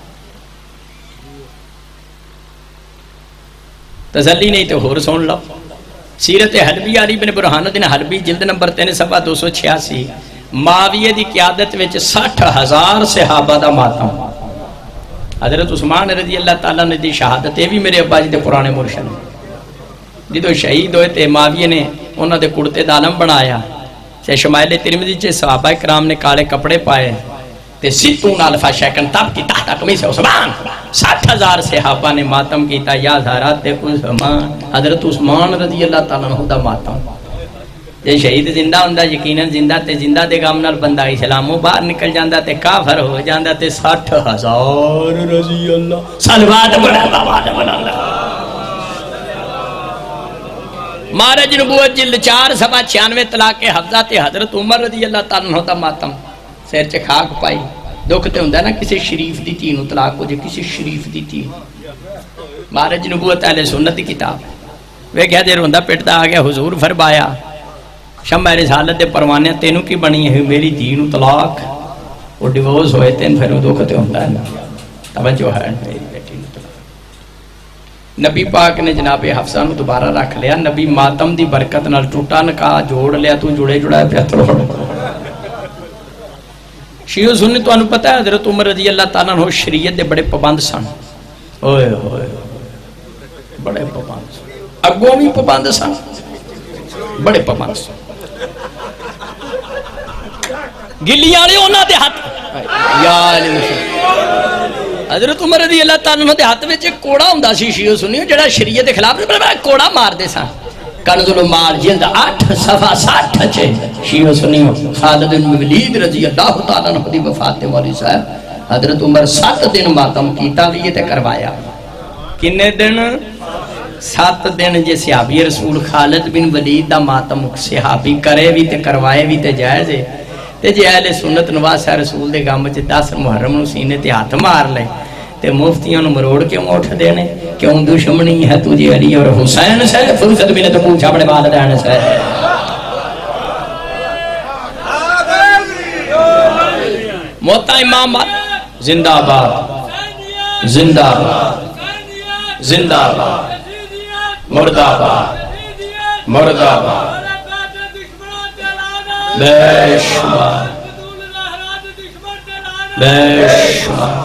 تسلی نہیں تے ہور سن لو سیرت حلبی علی بن برہان الدین حلبی جلد نمبر 3 صفحہ 286 معاویہ دی قیادت وچ 60,000 صحابہ دا ماتم حضرت عثمان رضی اللہ تعالیٰ نے دی شہادت یہ بھی میرے ابا جی دے پرانے مرشد جدو شہید ہوئے تے معاویہ نے انہوں دے کڑتے دالم بنایا سے شمائل ترمذی چے صحابہ کرام نے کالے کپڑے پائے تے 60 الفا شیکن تب کی تحت قمیص عثمان 60,000 صحابہ نے ماتم کیتا یا زہرات تے عثمان حضرت عثمان رضی اللہ تعالیٰ عنہ دا ماتم جے شہید زندہ ہوندہ یقیناً زندہ تے زندہ دے گام نال بندہ اسلاموں باہر نکل جاندہ تے کافر ہو جاندہ تے 60,000 رضی اللہ صلوات بڑھا بابا بنا اللہ مارج نبوت جلد 4 صفحہ 96 طلاق حفظہ تے حضرت عمر رضی اللہ تعالیٰ عنہ دا ماتم سیر چے خاک پائی دکھتے ہوندہ نا کسی شریف دی تینوں طلاق ہو جے کسی شریف دی تین مارج نبوت اہل سنت دی کتاب وہ کہہ دیر ہوندہ پٹتا آگیا حضور فرمایا شمع رسالت دے پروانے تینوں کی بنی ہے میری دینوں طلاق وہ ڈیوورس ہوئے تین پھر وہ دکھتے ہوندہ ہے نا توجہ ہے میری بیٹی نبی پاک نے جناب حفصہ نو دوبارہ رکھ لیا نبی ماتم دی برکت نال ٹوٹا نکاح جوڑ لیا تو جڑے جڑا ہے پہ تروڑ شیعہ سنی تو انہوں پتہ ہے حضرت عمر رضی اللہ تعالیٰ عنہ شریعت دے بڑے پابند سن اوئے ہوئے بڑے پابند سن اگوں بھی پابند سن بڑے پابند سن گلی آلے ہونا دے ہاتھ یا علی مشہور حضرت عمر رضی اللہ تعالیٰ عنہ دے ہاتھ میں ایک کوڑا ہوں دا سی شیعہ سنی جڑا شریعت دے خلاف بڑا کوڑا مار دے سن کنز المال جلد 8 صفحہ 60 چھے شیعہ سنیوں خالد بن ولید رضی اللہ تعالیٰ عنہ دی وفات والی صاحب حضرت عمر 7 دن ماتم کیتا بھی یہ تے کروایا کنے دن 7 دن جے صحابی رسول خالد بن ولید دا ماتم صحابی کرے بھی تے کروائے بھی تے جائز ہے تے جے اہل سنت نواز رسول دے گام وچ 10 محرم نو سینے تے ہاتھ مار لے تے مفتیاں نو مروڑ کے موٹھ دینے کیوں دشمنی ہے تجھے علی اور حسین سے فرصت ملے تو پوچھا بڑے والدین سے موتا امام زندہ آباد زندہ آباد زندہ آباد مردہ آباد مردہ آباد بے شمار بے شمار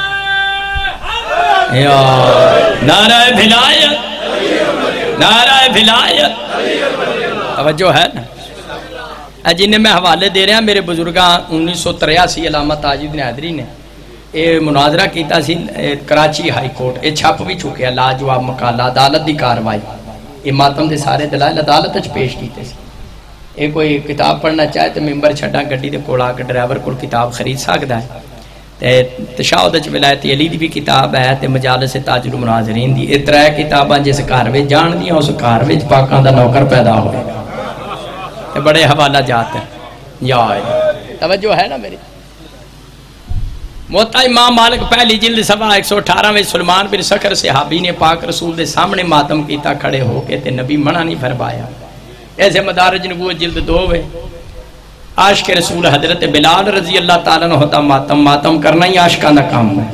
نعرہ بھلایت نعرہ بھلایت توجہ ہے نا جنہیں میں حوالے دے رہے ہیں میرے بزرگاں 1983 علامہ تاج الدین حیدری نے یہ مناظرہ کیتا سی کراچی ہائی کورٹ یہ چھپ بھی چکے ہیں لاجواب مقالہ عدالت دی کاروائی یہ ماتم دے سارے دلائل عدالت اچھ پیش کیتے سی یہ کوئی کتاب پڑھنا چاہے تو ممبر چھڑا گڈی دے کوڑا کے ڈرائیور کو کتاب خرید سکتا ہے تشاہد اچھ ولایت علی دی بھی کتاب ہے تے مجالس تاج المناظرین دی یہ 3 کتاباں جس گھر وچ جان دیاں اس گھر وچ پاکاں دا نوکر پیدا ہوئے تے بڑے حوالہ جات ہیں یا توجہ ہے نا میری؟ موتا امام مالک پہلی جلد صفحہ 118 میں سلمان بن سخر صحابی نے پاک رسول دے سامنے ماتم کیتا کھڑے ہو کے تے نبی منع نہیں فرمایا. ایسے مدارج نبوت جلد 2 میں عاشق رسول حضرت بلال رضی اللہ تعالیٰ عنہ ہوتا ماتم کرنا ہی عاشقاں دا کام ہے.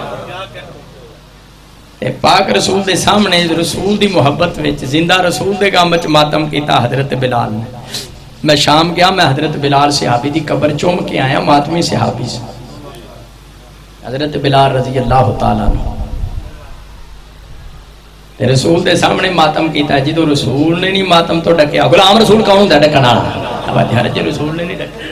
تے پاک رسول دے سامنے رسول دی محبت وچ زندہ رسول دے گام وچ ماتم کیتا حضرت بلال نے. میں شام گیا، میں حضرت بلال صحابی دی قبر چوم کے آیا، ماتمی صحابی سے حضرت بلال رضی اللہ تعالیٰ عنہ رسول دے سامنے ماتم کیتا ہے. جدو رسول نے نہیں ماتم تو ڈکیا، غلام رسول کون ہوتا ہے ڈکنا والا؟ رسول نے نہیں ڈکیا.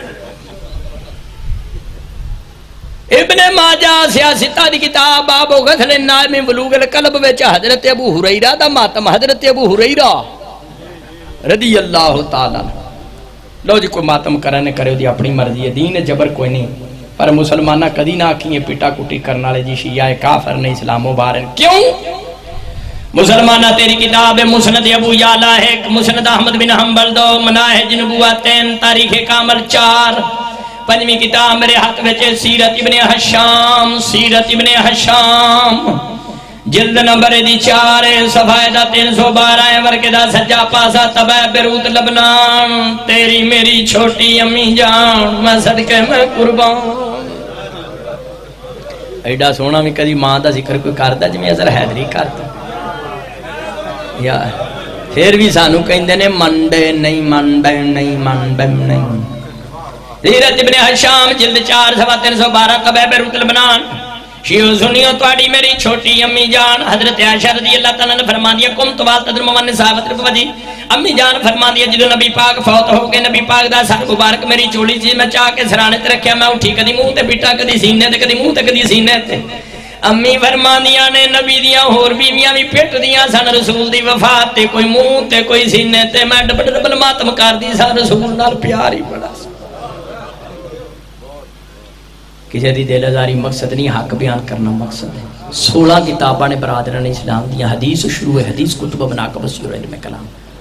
ابن ماجہ سیاستہ دی کتاب باب غسل النائم بلوغ القلب وچ حضرت ابو ہریرہ دا ماتم حضرت ابو ہریرہ رضی اللہ تعالیٰ عنہ. لو جی کوئی ماتم کرنے کرے دی اپنی مرضی ہے، دین جبر کوئی نہیں. پر مسلمانہ کدی نہ آکھیں پیٹا کٹی کرنا لے جی شیعہ کافر نے اسلام و بارن. کیوں؟ مسلمانہ تیری کتاب مسند ابو یعلا ہے، مسند احمد بن حنبل 2، مناہج نبوت 3، تاریخ کامل 4، پنجمی کتاب میرے ہاتھ وچ سیرت ابن حشام، سیرت ابن حشام جلد نمبر دی 4 صفحہ دا 312 ورقے دا سجا پاسا تبع بیروت لبنان. تیری میری چھوٹی امی جان میں صدقے میں قربان. ایڈا سونا بھی کدی ماں دا ذکر کوئی کردا جویں اثر حیدری کردا یا پھر بھی سانو کہندے نے منڈے نہیں منڈے نہیں منڈے نہیں. سیرت ابن حشام جلد 4 صفحہ 312 تبع بیروت لبنان. شیعو سنیو تواڈی میری چھوٹی امی جان حضرت عائشہ رضی اللہ تعالیٰ نے فرما دیا کم توال تدرم من صحابت رفوجی. امی جان فرما دیا جدو نبی پاک فوت ہو کے نبی پاک دا سر مبارک میری چولی چیز میں چاہ کے سرانے تے رکھیا، میں اٹھی کدی منہ تے بیٹا کدی سینے تے کدی منہ تے کدی سینے تے. امی فرما دیا نے نبی دیاں ہور بیویاں بھی پیٹ دیاں سن رسول دی وفات تے کوئی منہ تے کوئی سینے تے. میں ڈبل ڈبل ماتم کر دی سا، رسول نال پیار ہی بڑا سا. کسی دی دل ازاری مقصد نہیں، حق بیان کرنا مقصد ہے. 16 کتاباں نے برادران اسلام دیا، حدیث شروع حدیث کتب بنا کے بسیور علم کلام.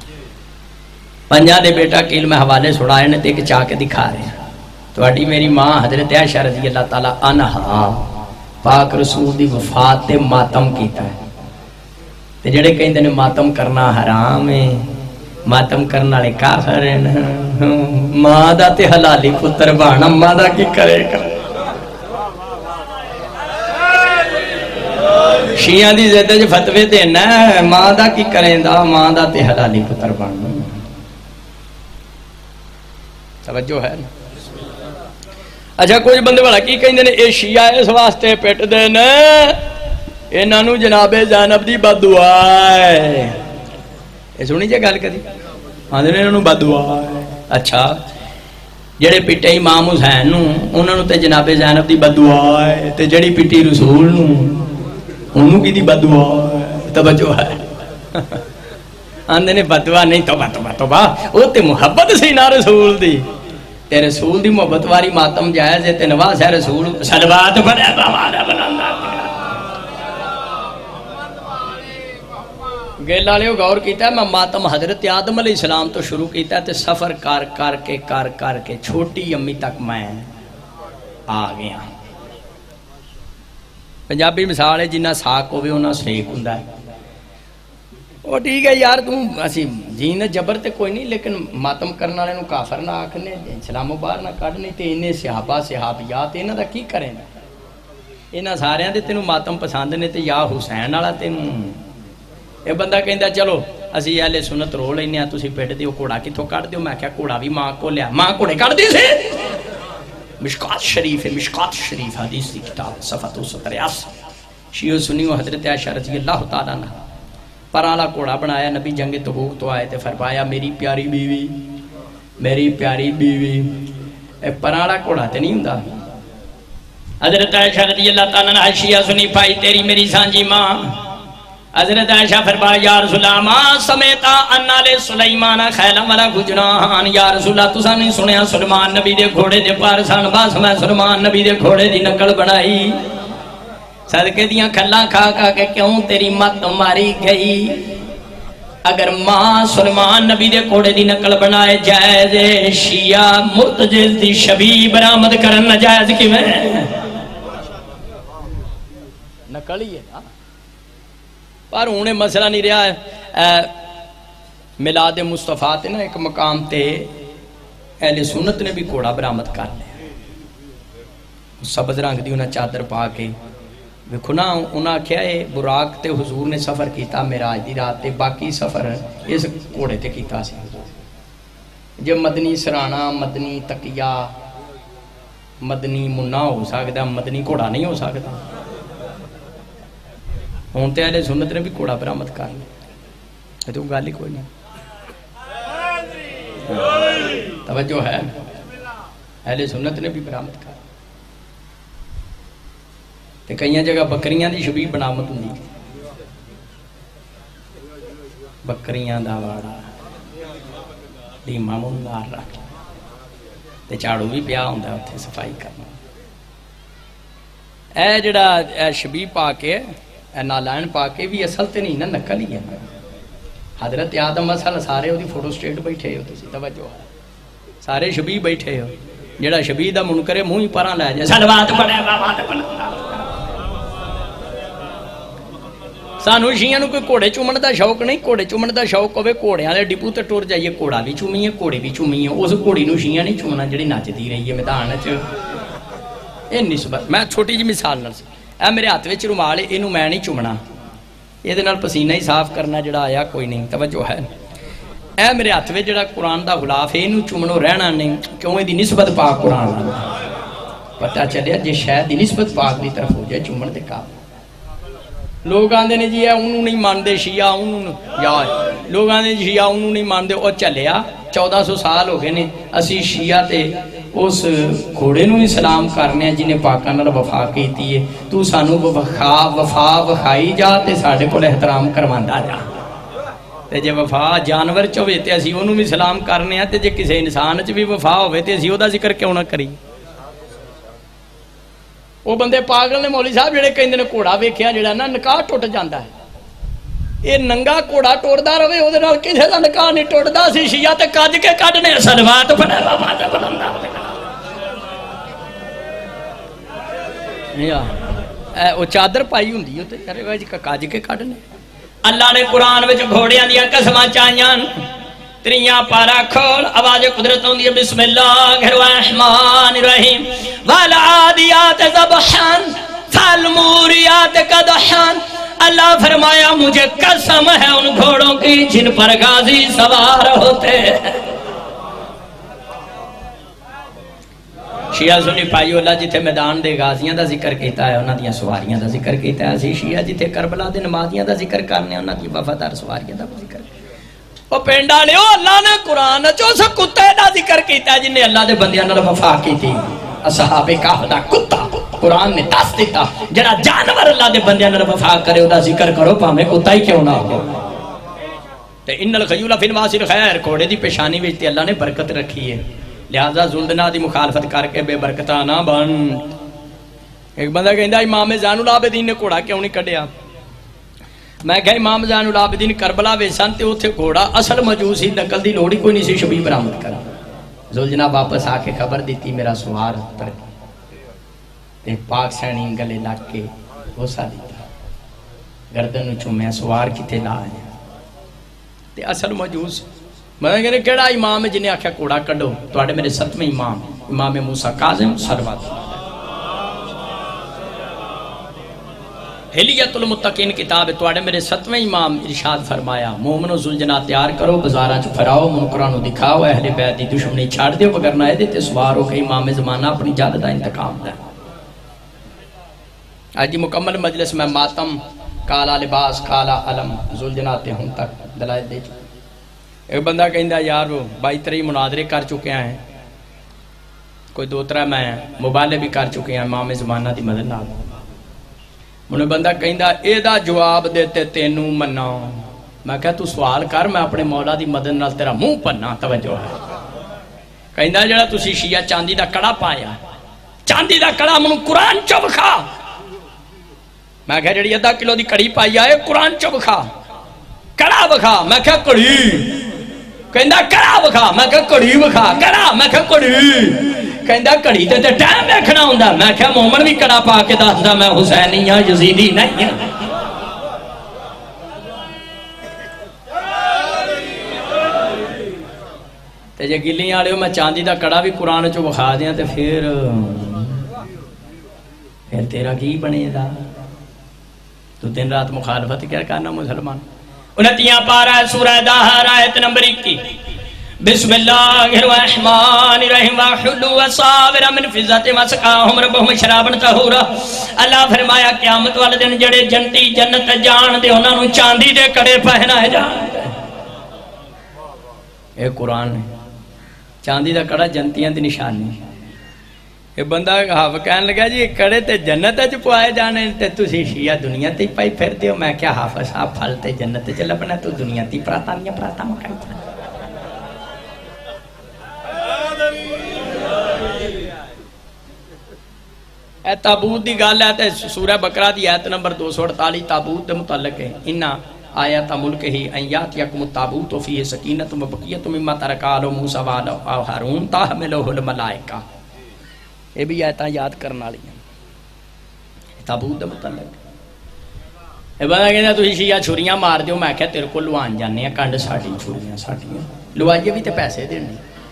5 دے بیٹا کے علم حوالے سڑائے نے تے کہ چاہ کے دکھا رہے ہیں. تواڈی میری ماں حضرت عائشہ رضی اللہ تعالیٰ عنہا پاک رسول دی وفات تے ماتم کیتا ہے. تے جڑے کہندے نے ماتم کرنا حرام ہے، ماتم کرنا والے کافر ہیں، ماں دا تے حلالی پتر بہانا ماں دا کی کرے گا؟ شیعہ دی زیادہ جو فتوے دینا ہے ماں دا کی کریں دا، ماں دا تے حلالی پتر بننا. توجہ ہے نا؟ اچھا کچھ بندے والا کی کہیں نے اے شیعہ اس واسطے پیٹ دینا انہاں نو جناب زینب دی بد دعا ہے. اے سنی جے گل کدی آندے نے انہاں نو بد دعا ہے. اچھا جڑے پیٹے امام حسین نو انہاں نو تے جناب زینب دی بد دعا ہے، تے جڑی پیٹی رسول نو انہوں کی دی بدعا ہے. توجہ ہے؟ آندے نے بدعا نہیں، توبہ توبہ توبہ وہ تے محبت سی نا رسول دی. تے رسول دی محبت واری ماتم جائز ہے تے نواز ہے رسول صلوات پڑھے ہمارا بلندہ. گیلا لیو غور کیتا ہے میں ماتم حضرت آدم علیہ السلام تو شروع کیتا ہے تے سفر کر کے چھوٹی امی تک میں آ گیا. پنجابی مثال ہے جنہ ساک ہوئے انہاں سیک ہوندا ہے. وہ ٹھیک ہے یار تم اسی جین جبر تے کوئی نہیں، لیکن ماتم کرنا والے نو کافر نہ آکھنے، اسلام و باہر نہ کڈنے تے انہیں صحابہ صحابیات انہاں دا کی کریں؟ انہاں ساریاں دے تینوں ماتم پسند نے تے یا حسین والا تینوں. اے بندہ کہندا چلو اسی اہل سنت رو لینے ہاں، تسی پٹ دیو گھوڑا کتھوں کڈ دیو؟ میں کہیا گھوڑا بھی ماں کو لیا، ماں گھوڑے کڈ دی سی. مشکات شریف ہے، مشکات شریف حدیث کی کتاب صفحہ 283. شیعہ سنیو حضرت عائشہ رضی اللہ تعالیٰ عنہ پرالا کوڑا بنایا. نبی جنگ تبوک تو آئے تھے، فرمایا میری پیاری بیوی، میری پیاری بیوی. اے پرالا کوڑا تے نہیں ہوندا. حضرت عائشہ رضی اللہ تعالیٰ عنہ شیعہ سنی پائی تیری میری سانجی ماں. حضرت عائشہ فرمایا یا رسول اللہ ما سمیتا انا لے سلیمان خیلا ولا گجران. یا رسول اللہ تساں نہیں سنیا سلیمان نبی دے گھوڑے دے پار سن، بس میں سلیمان نبی دے گھوڑے دی نقل بنائی. صدقے دیاں کھلاں کھا کھا کے کیوں تیری مت ماری گئی. اگر ماں سلیمان نبی دے کوڑے دی نقل بنائے جائز، شیعہ مرتجز دی شبیہ برآمد کرن ناجائز کی میں نقل ہی ہے نا، پر انہیں مسئلہ نہیں رہا ہے۔ میلاد مصطفیٰ تے نا ایک مقام تے اہل سنت نے بھی کوڑا برآمد کر لیا، سبز رنگ دی انہیں چادر پا کے ویکھو نا، انہاں کیا ہے براق تے حضور نے سفر کیتا معراج دی رات تے، باقی سفر اس کوڑے تے کیتا سی۔ جب مدنی سرانہ، مدنی تقیہ، مدنی منہ ہو سکتا، مدنی کوڑا نہیں ہو سکتا۔ ہون تے اہل سنت نے بھی کوڑا برآمد کر لیا، تو گل ہی کوئی نہیں۔ توجہ ہے، اہل سنت نے بھی برآمد کر، تے کئی جگہ بکریاں دی شبیہ برآمد ہوندی، بکریاں دا واڑا دیما منگار رکھ تے جھاڑو بھی پیا ہوندا اوتھے صفائی کرنا۔ اے جڑا شبیہ پا کے نالائن پا کے بھی اصل تے نہیں نا، نقل ہی ہے۔ حضرت آدم اصل سارے وہ فوٹو سٹیٹ بیٹھے ہو، تسی توجہ ہے، سارے شبیہ بیٹھے ہو، جڑا شبیہ دا منکر منہ ہی پراں لے جائے صلوات پڑھے بابات پڑھے۔ سانو شیعہ نو کوئی کوڑے چومن دا شوق نہیں، کوڑے چومن دا شوق ہوئے کوڑے والے ڈپو تے ٹر جائیے، کوڑا بھی چومیے کوڑے بھی چومیے، اس کوڑی نو شیعہ نہیں چومنا جڑی نچدی رہی ہے میدان وچ۔ اے نسبت میں چھوٹی جی مثال نال، اے میرے ہاتھ وچ رومال، اینو میں نہیں چومنا، یہ نال پسینہ ہی صاف کرنا جڑا آیا کوئی نہیں، توجہ ہے۔ اے میرے ہاتھ وچ جڑا قرآن دا غلاف ہے، اینو چومنو رہنا نہیں، کیوں دی نسبت پاک قرآن نال پتہ چلیا، جے شاید دی نسبت پاک دی طرف ہو جائے چومن دے قابل۔ لوگ آندے نے جی انہوں نہیں ماندے شیعہ، انہوں یا لوگ آندے شیعہ انہوں نہیں ماندے، او چلیا 1400 سال ہو گئے نے اسی شیعہ تے اس گھوڑے نو ہی سلام کرنے ہیں جنہیں پاکاں نال وفا کیتی ہے، تو سانو وفا وکھائی جا تے ساڈے کول احترام کرواندا جا، تے جے وفا جانور چ ہوے تے اسی اونوں بھی سلام کرنے ہیں، تے جے کسے انسان چ بھی وفا ہوے تے اسی او دا ذکر کیوں نہ کری۔ وہ بندے پاگل نے مولوی صاحب جڑے کہندے نے کوڑا ویکھیا جڑا نا نکاح ٹوٹ جاندا ہے، اے ننگا کوڑا ٹوڑدا رہے او دے نال کسے دا نکاح نہیں ٹوٹدا، سی شیعہ تے کج کے کڈنے صلوات پڑھے بابات بلندا یا او چادر پائی ہوندی تے کرے وچ کج کے کڈنے۔ اللہ نے قرآن وچ گھوڑیاں دیاں قسماں چائیاں، تریاں پارا کھول آواز قدرت ہوندی ہے، بسم اللہ الرحمن الرحیم، والعادیات ضبحا فالموریات قدحا۔ اللہ فرمایا مجھے قسم ہے ان گھوڑوں کی جن پر غازی سوار ہوتے۔ شیعہ سنی پائیو اللہ جتے میدان دے غازیاں دا ذکر کیتا ہے، انہاں دیاں سواریاں دا ذکر کیتا ہے، اسی شیعہ جتے کربلا دے نمازیاں دا ذکر کرنے، انہاں دی وفادار سواریاں دا ذکر کرنے۔ وہ پینڈا لے اللہ نے قرآن چو سا کتے دا ذکر کیتا ہے جنہیں اللہ دے بندیاں نال وفا کی تھی، اصحاب کہف دا کتا قرآن نے دس دیتا، جڑا جانور اللہ دے بندیاں نال وفا کرے او دا ذکر کرو پاہمیں کتا ہی کیوں نہ ہو۔ تے ان الخیول فی الواصل خیر، کوڑے دی پیشانی وچ اللہ نے برکت رکھی ہے، لہذا زلدنا دی مخالفت کر کے بے برکتہ نہ بن۔ ایک بندہ کہندا امام زین العابدین نے کوڑا کیوں نہیں کڈیا؟ میں کہا امام زین العابدین کربلا ویسان تے اوتھے گھوڑا اصل مجوسی، نقل دی لوڑی کوئی نہیں سی شبیہ برآمد کرا۔ زلجنا واپس آ کے خبر دیتی میرا سوار تر تے پاک سینی گلے لگ کے غصہ دیتا، گردن چومیا سوار کتے لا آیا تے اصل مجوس۔ میں کہنے کیڑا امام ہے جنہیں آکھیا کوڑا کڈو؟ تواڈے میرے 7ویں امام امام موسیٰ کاظم صلوات حلیت المتقین کتاب ہے، تواڈے میرے 7ویں امام ارشاد فرمایا مومن و زلجنا تیار کرو، بازاراں چ پھراؤ، منکراں نو دکھاؤ، اہل بیت دی دشمنی چھاڑ دیو، وگرنہ اے تے سوار ہو کے امام زمانہ اپنی جد دا انتقام دے۔ آج دی مکمل مجلس میں ماتم، کالا لباس، کالا علم، زلجنا تے ہم تک دلائل دے چکے۔ ایک بندہ کہندا یار وہ 22-23 مناظرے کر چکے ہیں، کوئی 2-3 میں مبالغے بھی کر چکے ہیں امام زمانہ دی مدد نال۔ انہیں بندہ کہندا اے دا جواب دیتے تینوں منا، میں کہا تو سوال کر، میں اپنے مولا دی مدد نال تیرا منہ پنا۔ توجہ ہے، کہندا جڑا تسی شیعہ چاندی دا کڑا پایا، چاندی دا کڑا منوں قرآن چ وکھا۔ میں کہا جڑی 1/2 کلو دی کڑی پائی آئے قرآن چ وکھا، کڑا بکھا، میں کہا کڑی، کہندہ کڑا بکھا، میں کہا کڑی بکھا، کڑا، میں کہا کڑی، کہندہ کڑی تے ٹائم دیکھنا ہوندا، میں کہا مومن بھی کڑا پا کے دسدا میں حسینی ہاں یزیدی نہیں ہاں۔ تے جے گلی والے میں چاندی دا کڑا بھی قرآن چو بخا دیاں تے پھر تیرا کی بنے دا؟ تو دن رات مخالفت کیا کرنا مسلمان؟ 29 پارہ سورہ دہر آیت نمبر 21 بسم اللہ الرحمن الرحیم وحلو وصابر من فضت مسقاہم ربہم شرابن طہورا۔ اللہ فرمایا قیامت والے دن جڑے جنتی جنت جان دے انہاں نوں چاندی دے کڑے پہنائے جان دے۔ اے قرآن ہے، چاندی دا کڑا جنتیاں دی نشانی۔ یہ بندہ کہنے لگا جی کڑے تے جنت چ پوائے جانے تے تسی شیعہ دنیا تے پائی پھر دیو۔ میں کیا حافظ صاحب پھل تے جنت چ لبنا تو دنیا تی پراتانیاں پراتا مکرتا۔ اے تابوت دی گال ہے تے سورہ بقرہ دی آیت نمبر 248 تابوت دے متعلق ہے۔ انہا آیات ملک ہی ایات یکم التابوت فیہ سکینت و بقیت مما ترکا آل موسیٰ و ہارون تحملہ الملائکہ۔ یہ بھی آیتاں یاد کرنا لی ہیں تابوت دے متعلق۔ یہ بندہ کہتا تُسی شیعہ چھوریاں مار دیو، میں کہا تیرے کو لوان جانے ہیں کانڈ ساڑھی چھوریاں ساڑھی لوائیے بھی تے پیسے دینے۔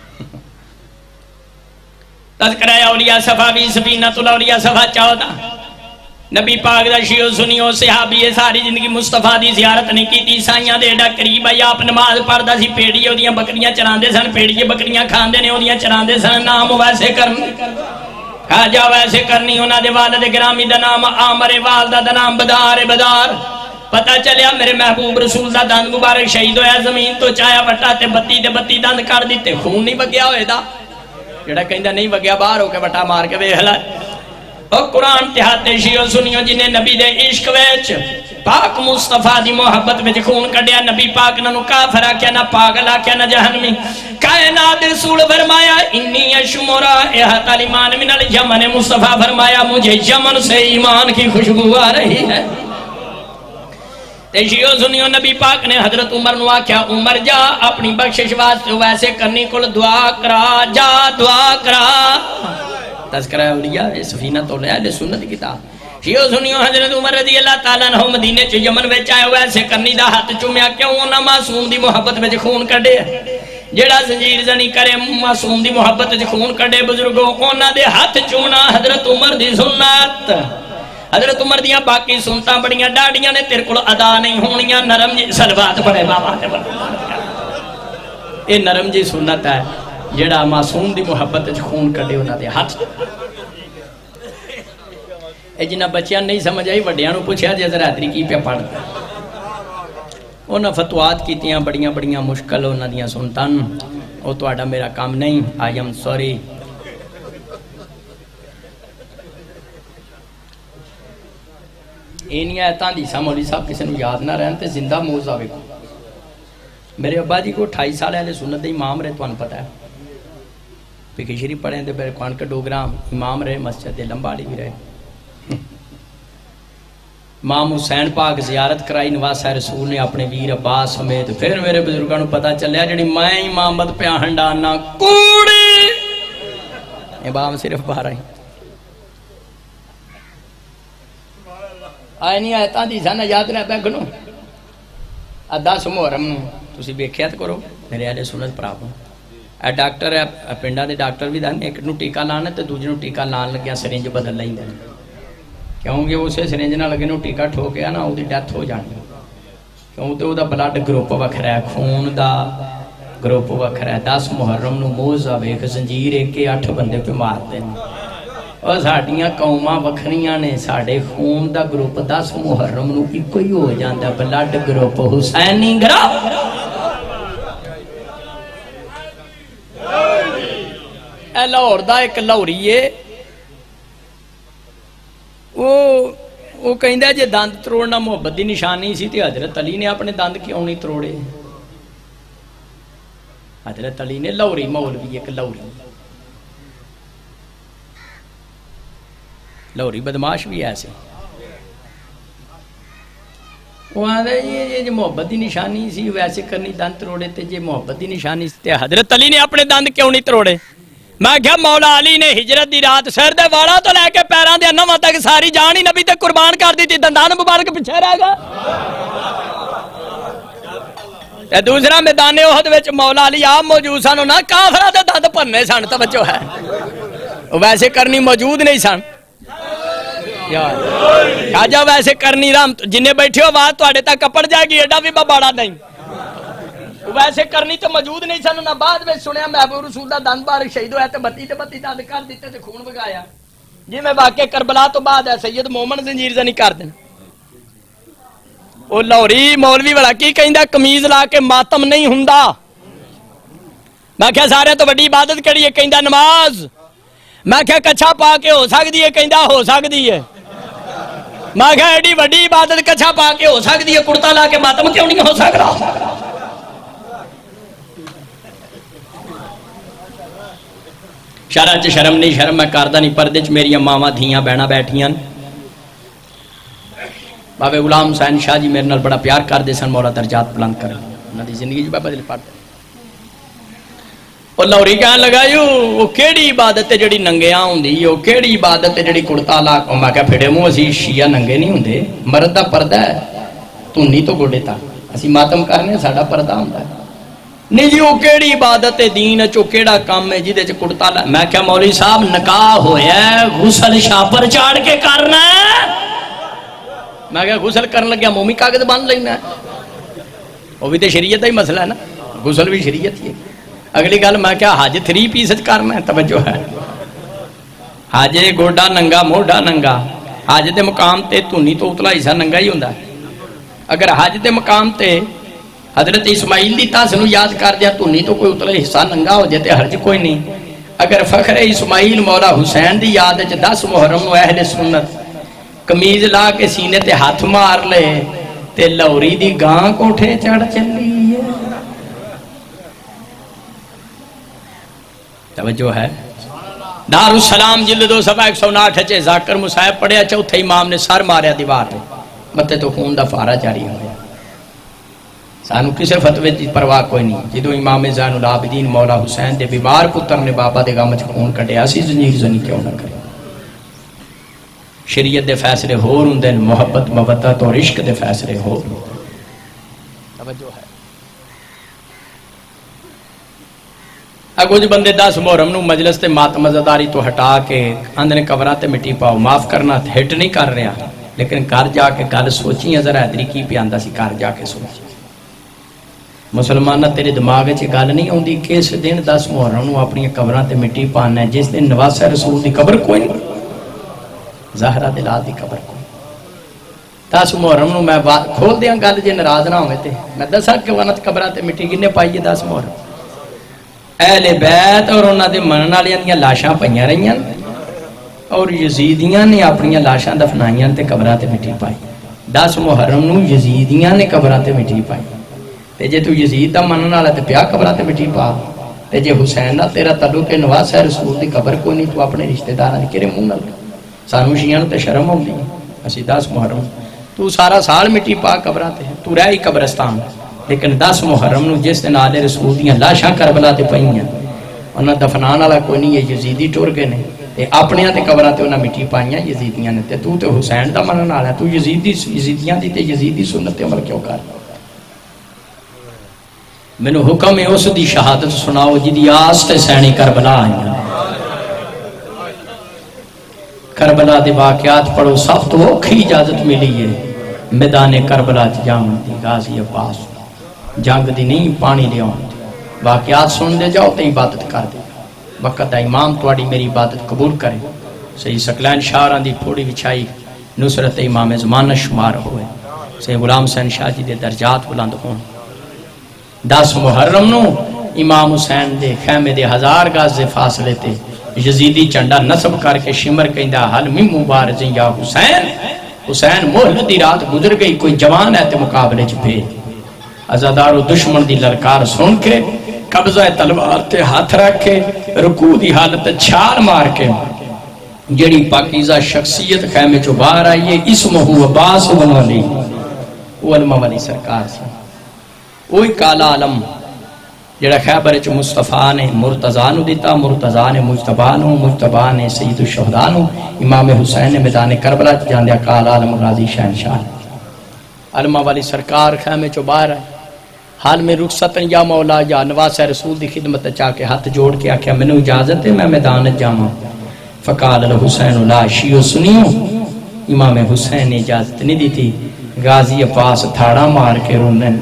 تذکرہ اولیاء صفحہ 20 سفینۃ الاولیاء صفحہ 14 نبی پاک دا شیعہ سنیوں صحابی ساری زندگی مصطفیٰ دی زیارت نہیں کی تھی۔ سائیاں دے ایڈا قریب ہے آپ نماز پڑھدا سی پیڑی او دیاں بکریاں چراندے سن، پیڑی بکریاں کھاندے نے او دیاں چراندے سن۔ نام ویسے کرنے خواجہ ویسے کرنی، انہاں دے والد گرامی دا نام عامر، والدہ دا نام بدار بدار۔ پتہ چلیا میرے محبوب رسول دا دند مبارک شہید ہویا، زمین تو چایا وٹا تے بتی دند کر دیتے، خون نہیں بگیا ہوئے دا جڑا کہندہ نہیں بگیا باہر ہو کے وٹا مار کے ویکھ لے۔ اور قرآن تہاتے شیعہ سنیوں جنہیں نبی دے عشق ویچ پاک مصطفیٰ دی محبت وچ خون کڈیا، نبی پاک نہ کافر آکیا نہ پاگل آکیا نہ جہنمی۔ کائنات رسول فرمایا انی اشمرا احاط الایمان من الیمن، مصطفیٰ فرمایا مجھے یمن سے ایمان کی خوشبو آ رہی ہے۔ شیعہ سنیوں نبی پاک نے حضرت عمر نو آکھیا عمر جا اپنی بخشش واسطے ویسے کرنی کل دعا کرا، جا دعا کرا۔ تذکرہ اولیاء سفینۃ الاولیاء سنت کتاب۔ شیعہ سنیوں حضرت عمر رضی اللہ تعالیٰ عنہ مدینے چ یمن وچ آئے ویسے کرنی دا ہاتھ چومیا، کیوں انہاں معصوم دی محبت وچ خون کڈے، جیڑا زنجیر زنی کرے معصوم دی محبت وچ خون کڈے بزرگوں انہاں دے ہاتھ چومنا حضرت عمر دی سنت۔ حضرت عمر دیاں باقی سنتاں بڑیاں ڈاڑیاں نے تیرے کول ادا نہیں ہونیاں، نرم جی صلوات پڑھے بابا تے اے نرم جی سنت ہے جیڑا معصوم دی محبت وچ خون کڈے انہاں دے ہاتھ۔ اے جنہاں بچیاں نہیں سمجھ آئی وڈیاں نو پوچھیا جے ذرا حیدری کی پہ پڑھدا، انہاں فتوات کیتیاں بڑیاں بڑیاں مشکل انہاں دیاں سنتاں، او تہاڈا میرا کام نہیں، آئی ایم سوری۔ اینیاں ایتاں دیسا مولوی صاحب کسی نو یاد نہ رہن تے زندہ موز آوے گا۔ میرے ابا جی کو 28 سال اہل سنت دے امام رہے، تو انہوں پتہ ہے پکی شریف پڑھیں دے بیر کوان کے ڈوگرام امام رہے، مسجد دے لمباڑی بھی رہے۔ امام حسین پاک زیارت کرائی، نواسہ رسول نے اپنے ویر عباس سمیت، پھر میرے بزرگاں نو پتہ چلیا جڑی میں امامت پہ ہنڈانا کوڑی امام صرف باہر آئی۔ آئے نہیں آیتاں دی سانہ یاد رہ پہ گنو 10 محرم نو تسی بیکھیت کرو میرے اہل سنت پراپوں۔ اے ڈاکٹر ہے پنڈا دے ڈاکٹر بھی دانے ایک نو ٹیکہ لانا تے دوجہ نو ٹیکہ لان لگیا سرنج بدل لائیں دیں، کیونکہ اسے سرنج نہ لگے نو ٹیکہ ٹھوکیا نا وہ دی ڈیتھ ہو جانی، کیونکہ وہ دا بلڈ گروپ وکھرا ہے، خون دا گروپ وکھرا ہے۔ 10 محرم نو موزہ بیک زنجیر ایک 8 بندے پہ مار دیں، اور ساڑھیاں قوماں وکھریاں نے ساڑھے خون دا گروپ 10 محرم نو کی کوئی ہو جاندہ بلڈ گروپ حسینی گروپ۔ اے لاہور دا ایک لاہوریے وہ کہندہ جے دند تروڑنا محبت دی نشانی سی تے حضرت علی نے اپنے دند کیوں نہیں تروڑے؟ حضرت علی نے لاہوری مولوی ایک لاہوری بدماش بھی ایسے وہ آدھا یہ محبت کی نشانی سی ویسے کرنی دند تروڑے تے جے محبت کی نشانی سی تے حضرت علی نے اپنے دند کیوں نہیں تروڑے؟ میں کہا مولا علی نے ہجرت دی رات سر دے والا تو لے کے پیران دے انہوں تک ساری جان ہی نبی تے قربان کر دی تھی، دندان مبارک پیچھے رہ گا۔ تے دوسرا میدان احد وچ مولا علی آپ موجود سن نہ کافراں دے دند بھننے سن، توجہ ہے ویسے کرنی موجود نہیں سن خواجہ ویسے کرنی رام جنہیں بیٹھے ہو بات تو آڑے تک کپڑ جائے گی ایڈا بھی بڑا نہیں ویسے کرنی تو موجود نہیں سن نہ بعد میں سنیا محبوب رسول دا دند بارک شہید ہویا تے بتی دند کر دیتے تے خون بگایا جی میں واقع کربلا تو بعد ہے سید مومن زنجیر زنی کر دینا وہ لاہوری مولوی والا کی کہندا قمیض لا کے ماتم نہیں ہوندا میں کہا سارے تو بڑی عبادت کری ہے کہندا نماز میں کہا کچھا پا کے ہو سکتی ہے کہندا ہو سکتی ہے میں کہا ایڈی وڈی عبادت کچھا پا کے ہو سکتی ہے کرتا لا کے ماتم کیوں نہیں ہو سکتا شرع چ شرم نہیں شرم میں کردہ نہیں پردے چ میری ماواں دھیاں بہنا بیٹھیاں بابے غلام حسین شاہ جی میرے نال بڑا پیار کر دے سن مولا درجات بلند کر انہاں دی زندگی جو بدل پڑتے اور لاہوری کہنے لگا وہ کیڑی عبادت ہے جڑی ننگیاں ہوندی وہ کیڑی عبادت ہے جڑی کرتا لا کے میں کہا پھڑے منہ اسی شیعہ ننگے نہیں ہوندے مرد دا پردہ ہے تو نہیں تو گوڑے تا اسی ماتم کرنے ساڈا پردہ ہوندا ہے نہیں جی وہ کیڑی عبادت ہے دین چو کیڑا کام ہے جیدے چ کرتا لا میں کہا مولوی صاحب نکاح ہویا ہے غسل شاپر چاڑ کے کرنا ہے میں کہا غسل کرن لگیا مومی کاغذ بن لینا ہے وہ بھی تو شریعت ہی مسئلہ ہے نا غسل بھی شریعت ہی ہے اگلی گل میں کیا حج 3 پیس کرنا ہے توجہ ہے حج گوڈا ننگا موڈا ننگا حج دے مقام تے تونی تو اتلا حصہ ننگا ہی ہوندا ہے اگر حج دے مقام تے حضرت اسماعیل دی تاسنو یاد کر دیا تونی تو کوئی اتلا حصہ ننگا ہو جاتے حرج کوئی نہیں اگر فخر اسماعیل مولا حسین دی یاد ہے 10 محرم و اہل سنت قمیض لا کے سینے تے ہاتھ مار لے تے لاہوری دی گاں کوٹھے چڑھ چلی ہے توجہ ہے دار السلام جلد 2 صفحہ 159 چے ذاکر مصاحب پڑھیا چوتھے امام نے سر ماریا دیوار پہ متے تو خون دا فارا جاری ہو گیا سانو کسے فتوے دی پرواہ کوئی نہیں جدو امام زین العابدین مولا حسین دے بیمار پتر نے بابا دے غم وچ خون کڈیا اسی زنجیر زنی کیوں نہ کرے شریعت دے فیصلے ہور ہوندے محبت مودت اور عشق دے فیصلے ہور توجہ ہے کچھ بندے 10 محرم نو مجلس تے ماتم عزاداری تو ہٹا کے اندر قبراں تے مٹی پاؤ معاف کرنا ہٹ نہیں کر رہا لیکن گھر جا کے گل سوچی ذرا حیدری کی پیاندا سی گھر جا کے سوچی مسلمانہ تیرے دماغ وچ گل نہیں آندی کہ اس دن 10 محرم نو اپنی قبراں تے مٹی پانا ہے جس دن نواسہ رسول دی قبر کوئی نہیں زہرا دلال دی قبر کوئی 10 محرم نو میں کھول دیاں گل جے ناراض نہ ہوئے تے میں دسا کہ ونت قبراں تے مٹی کنے پائیے 10 محرم اہل بیت اور انہاں دے منن والیاں دیاں لاشاں پئیاں رہیاں اور یزیدیاں نے اپنی لاشاں دفنائیاں تے قبراں تے مٹی پائی 10 محرم نو یزیدیاں نے قبراں تے مٹی پائی تے جے تو یزید دا منن والا تے پیا قبراں تے مٹی پا تے جے حسین دا تیرا تعلق ہے نواسہ رسول دی قبر کوئی نہیں تو اپنے رشتہ داراں دی کرے منہ نال سانو شیعاں نوں تے شرم ہوندی اسی 10 محرم تو سارا سال مٹی پا قبراں تے تو رہی قبرستان لیکن 10 محرم نو جس دن آل رسول دیاں لاشاں کربلا تے پئیاں انہاں دفنان والا کوئی نہیں ہے یزیدی ٹر گئے نے تے اپنیاں تے قبراں تے انہاں مٹی پائیاں یزیدیاں نے تے تو تے حسین دا منن والا تو یزیدیاں دی تے یزیدی سنت تے عمل کیوں کر مینوں حکم ہے اس دی شہادت سناؤ جدی آس تے سینی کربلا آئیاں کربلا دے واقعات پڑھو سب تو اوکھی اجازت ملی ہے میدان کربلا چ جاون دی غازی عباس جنگ دی نہیں پانی لے آن واقعات سن دے جاؤ تے عبادت کر دے وقت دا امام تواڈی میری عبادت قبول کرے صحیح سکلین شاہراں دی پھوڑی وچھائی نصرت امام زمانہ شمار ہوئے صحیح غلام حسین شاہ جی دے درجات بلند ہون 10 محرم نو امام حسین دے خیمے دے 1000 گز دے فاصلے تے یزیدی چنڈا نصب کر کے شمر کہندا حل من مبارزیں یا حسین حسین محلت دی رات گزر گئی کوئی جوان ہے تے مقابلے چ بھیج عزادار و دشمن دی للکار سن کے قبضہ تلوار تے ہاتھ رکھ کے رکوع دی حالت چھال مار کے جڑی پاکیزہ شخصیت خیمے چو باہر آئیے اسمہ عباس بن علی وہ علماء والی سرکار سے وہی کالا علم جڑا خیبر چ مصطفیٰ نے مرتضیٰ نو دیتا، مرتضیٰ نے مجتبیٰ نو، مجتبیٰ نے سید الشہداء نو، امام حسین نے میدان کربلا جاندیا کالا علم غازی شہنشاہ علماء والی سرکار خیمے چو باہر ہے حال میں رخصتن یا مولا یا نواس رسول دی خدمت چاہ کے ہاتھ جوڑ کے آکھیا منو اجازت ہے میں میدان جاواں فقال الحسین لا شیعو سنیو امام حسین نے اجازت نہیں دی تھی غازی عباس تھاڑا مار کے رونن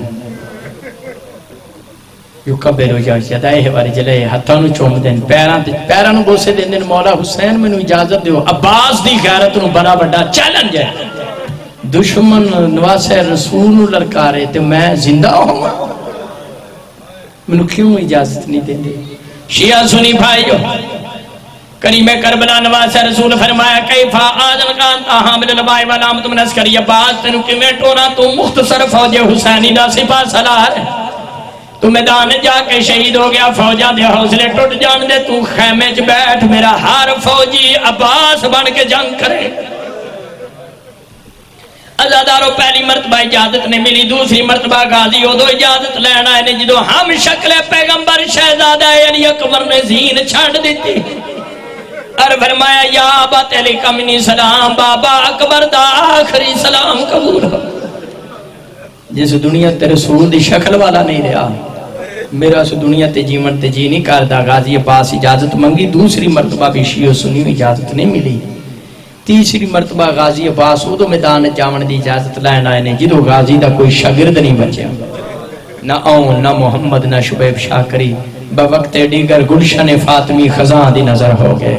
یو کبیرو یا جدائے واری جلے ہتھانو چوم دین پیرانو بوسے دین دین مولا حسین منو اجازت دیو عباس دی غیرت نو بڑا بڑا چیلنج ہے دشمن نواس رسول لڑکارے تو میں زندہ ہوں منو کیوں اجازت نہیں دیں دے شیعہ سنی بھائیو کریم کربلا نواس رسول فرمایا کیفا آجن کانتا حامل لبائی والامت من اسکری عباس تنو کی میٹونا تو مختصر فوج حسینی دا سپاہ سالار ہے تو میدان جا کے شہید ہو گیا فوجہ دے حوصلے ٹوٹ جان دے تو خیمے چ بیٹھ میرا ہر فوجی عباس بن کے جنگ کرے ازادارو پہلی مرتبہ اجازت نے ملی دوسری مرتبہ غازی ہو دو اجازت لینا ہے جدو ہم شکل پیغمبر شہزادہ علی اکبر نے زین چھڑ دیتی اور فرمایا یا آبا تیلی کمنی سلام بابا اکبر دا آخری سلام قبول ہو جس دنیا تے رسول دی شکل والا نہیں رہا میرا سو دنیا تے جیون تے جی نہیں کردہ غازی عباس اجازت منگی دوسری مرتبہ بھی شیعہ سنیو اجازت نہیں ملی تیسری مرتبہ غازی عباس او دو میدان جاون دی اجازت لائن آئے نے جدو غازی دا کوئی شگرد نہیں بچیا نہ اون نہ محمد نہ شبیب شاکری بوقت دیگر گلشن فاطمی خزان دی نظر ہو گئے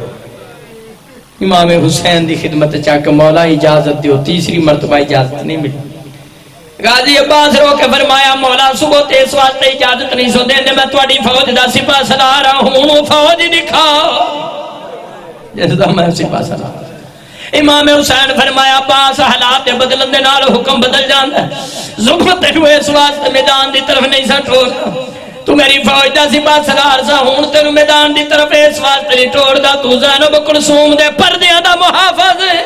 امام حسین دی خدمت چاکہ مولا اجازت دیو تیسری مرتبہ اجازت نہیں ملی غازی عباس رو کے فرمایا مولا صبح تیس واسطے اجازت نہیں سو دینے میں توڑی فوج دا سپاہ سالار ہوں فوج دکھا جیسے دا میں سپاہ سالار امام حسین فرمایا عباس حالات بدلن دے نال حکم بدل جاندا ہے ظلمت ہوئے اس واسطے میدان دی طرف نہیں سا ٹوڑا تو میری فوج دا سپاہ سالار سا ہون تینو میدان دی طرف اس واسطے نہیں ٹوڑ دا تو زینب کلثوم دے پردیاں دا محافظ ہے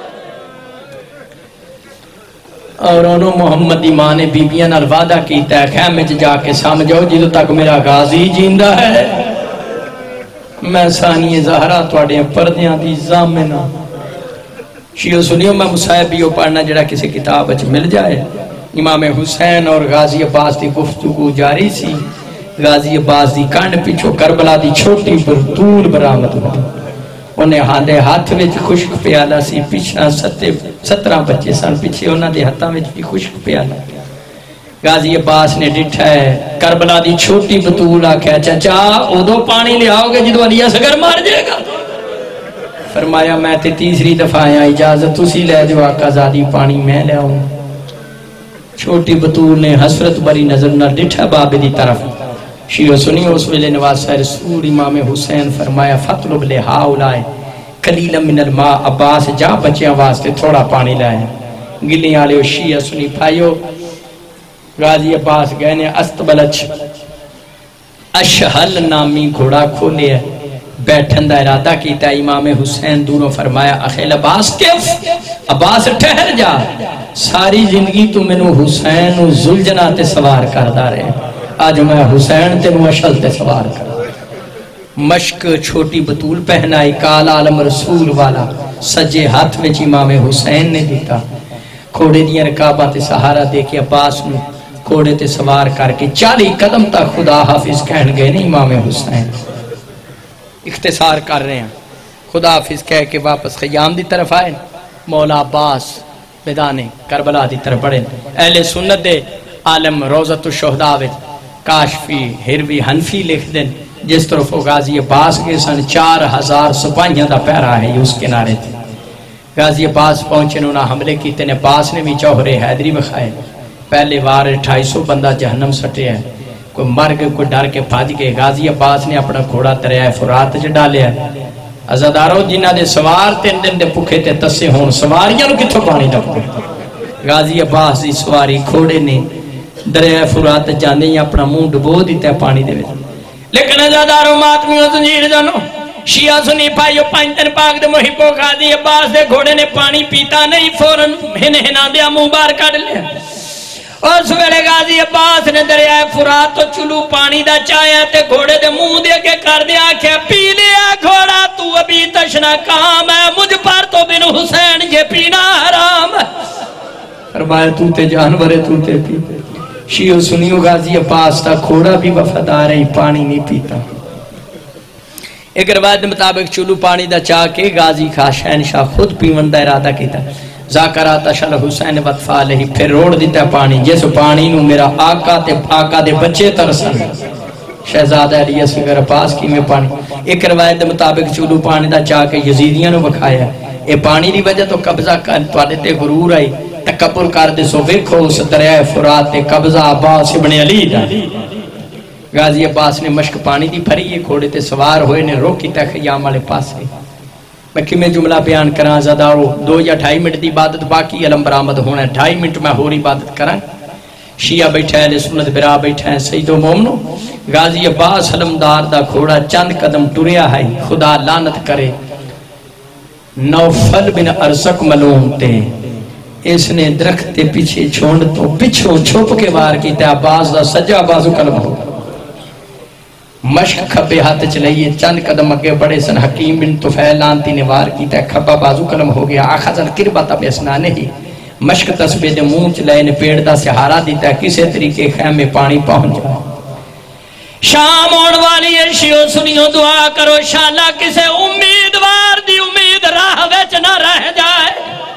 اور انہوں محمد ماں نے بیبیاں نال وعدہ کیتا ہے خیمے جا کے سمجھو جدو تک میرا غازی جیندہ ہے میں ثانی زہرا توڑے پردیاں دی زامنہ شیعہ سنیوں میں مصاحبیوں پڑھنا جڑا کسی کتاب اچھ مل جائے امام حسین اور غازی عباس دی گفتگو جاری سی غازی عباس دی کانڈ پیچھو کربلا دی چھوٹی برطول برآمد ہوئی انہیں ہاندے ہاتھ میں خشک پیالہ سی پیچھنا 17 بچے سن پیچھے انہاں دے ہاتھاں میں بھی خشک پیالہ غازی عباس نے ڈٹھا ہے کربلا دی چھوٹی بطول آکھا چچا ادو پانی لے آؤ گے جدو علی اصغر مار جائے گا فرمایا میں تے تیسری دفعہ آیا اجازت اسی لے دیو آقا زادی پانی میں لے آؤں چھوٹی بطول نے حسرت بری نظر نہ ڈٹھا بابے دی طرف شیعہ سنی اس ویلے نواز رسول امام حسین فرمایا فطلب لے ہاؤلائے قلیلا من الماء عباس جا بچیاں واسطے تھوڑا پانی لائے گلی آلے شیعہ سنی پھائیو غازی عباس گئے نے استبلچ اشہل نامی گھوڑا کھولے بیٹھن دا ارادہ کیتا امام حسین دوروں فرمایا اخیل عباس کیف عباس ٹھہر جا ساری زندگی تو منو حسین زلجنا تے سوار کردہ رہے آج میں حسین تے مشل تے سوار کردہ مشک چھوٹی بطول پہنائی کال عالم رسول والا سجے ہاتھ میں امام حسین نے دیتا کھوڑے دیا رکابہ تے سہارا دے کے عباس نے کھوڑے تے سوار کر کے 40 قدم تک خدا حافظ کہن گئے نہیں امام حسین اختصار کر رہے ہیں خدا حافظ کہہ کے واپس خیام دی طرف آئے مولا عباس میدان کربلا دی طرف بڑھے اہل سنت دے عالم روضت الشہداء کاشفی ہروی حنفی لکھ دیں جس طرف غازی عباس کے سن 4000 سپاہیاں دا پیرا ہے اس کنارے تھے غازی عباس پہنچے انہوں حملے کی تین عباس نے بھی چوہرے حیدری بخائے پہلے وار 250 بندہ جہنم سٹے ہیں کوئی مرگ کوئی ڈر کے پھاج کے غازی عباس نے اپنا گھوڑا تریائے فرات چ ڈالے ہیں ازادارو جنہ دے سوار 3 دن دے پکھے تے تسے ہون سواریاں نو کتھوں پانی ڈپے غازی عباس دی سواری کھوڑے نے دریائے فرات جانے ہی اپنا منہ ڈبو دیتا ہے پانی دے وچ لیکن ازادارو ماتمیوں زنجیر جانو شیعہ سنی پائیو 5 دن پاک دے محبو غازی عباس دے گھوڑے نے پانی پیتا نہیں فوراں ہنا دیا منہ بار کڑ لیا اس ویلے غازی عباس نے دریائے فرات تو چلو پانی دا چایا تے گھوڑے دے منہ دے کے کر دیا کہ پی لیا گھوڑا تو ابھی تشنا کام ہے مجھ پر تو بن حسین یہ پینا حرام ہے فرمایا تو تے جانور ہے تو تے پی شیعہ سنیو غازی عباس تا گھوڑا بھی وفادار ہے پانی نہیں پیتا ایک روایت مطابق چلو پانی دا چاہ کے غازی کا شہنشاہ خود پیون دا ارادہ کیتا ذاکرات اشل حسین وطفا لہی پھر روڑ دیتا پانی جیسے پانی نو میرا آقا دے بچے ترسن شہزادہ علی اصغر پاس کی میں پانی ایک روایت مطابق چلو پانی دا چاہ کے یزیدیاں نو بکھایا اے پانی دی وجہ تو قبضہ کر توالے تے غرور آئی تکبر کر دے سو ویکھو اس دریائے فرات تے قبضہ عباس ابن علی دا غازی عباس نے مشک پانی دی پھری یہ کھوڑے تے سوار ہوئے نے روکی تے خیام والے پاس ہے میں میں جملہ بیان کران زدارو 2 یا 2.5 منٹ دی عبادت باقی علم برآمد ہونا ہے 2.5 منٹ میں ہوری عبادت کران شیعہ بیٹھا ہے سنت برا بیٹھا ہے سید و مومنو غازی عباس علمدار دا کھوڑا چند قدم ٹریا ہے خدا لعنت کرے نوفل بن ارزق ملوم تے اس نے درخت تے پیچھے چھوڑ تو پچھوں چھپ کے وار کی تے عباس دا سجا بازو قلم ہو مشک کھبے ہاتھ چلائیے چند قدم اگے بڑے سن حکیم بن طفیل لانتی نے وار کی تے کھبا بازو قلم ہو گیا آخذن کربتا بیسنا نہیں مشک تسبے دے منہ چلائے نے پیڑ دا سہارا دیتا ہے کسے طریقے خیم میں پانی پہنچ جائے شام ہونے والی ہے شیعہ سنیوں دعا کرو شاءاللہ کسے امیدوار دی امید راہ ویچ نہ رہ جائے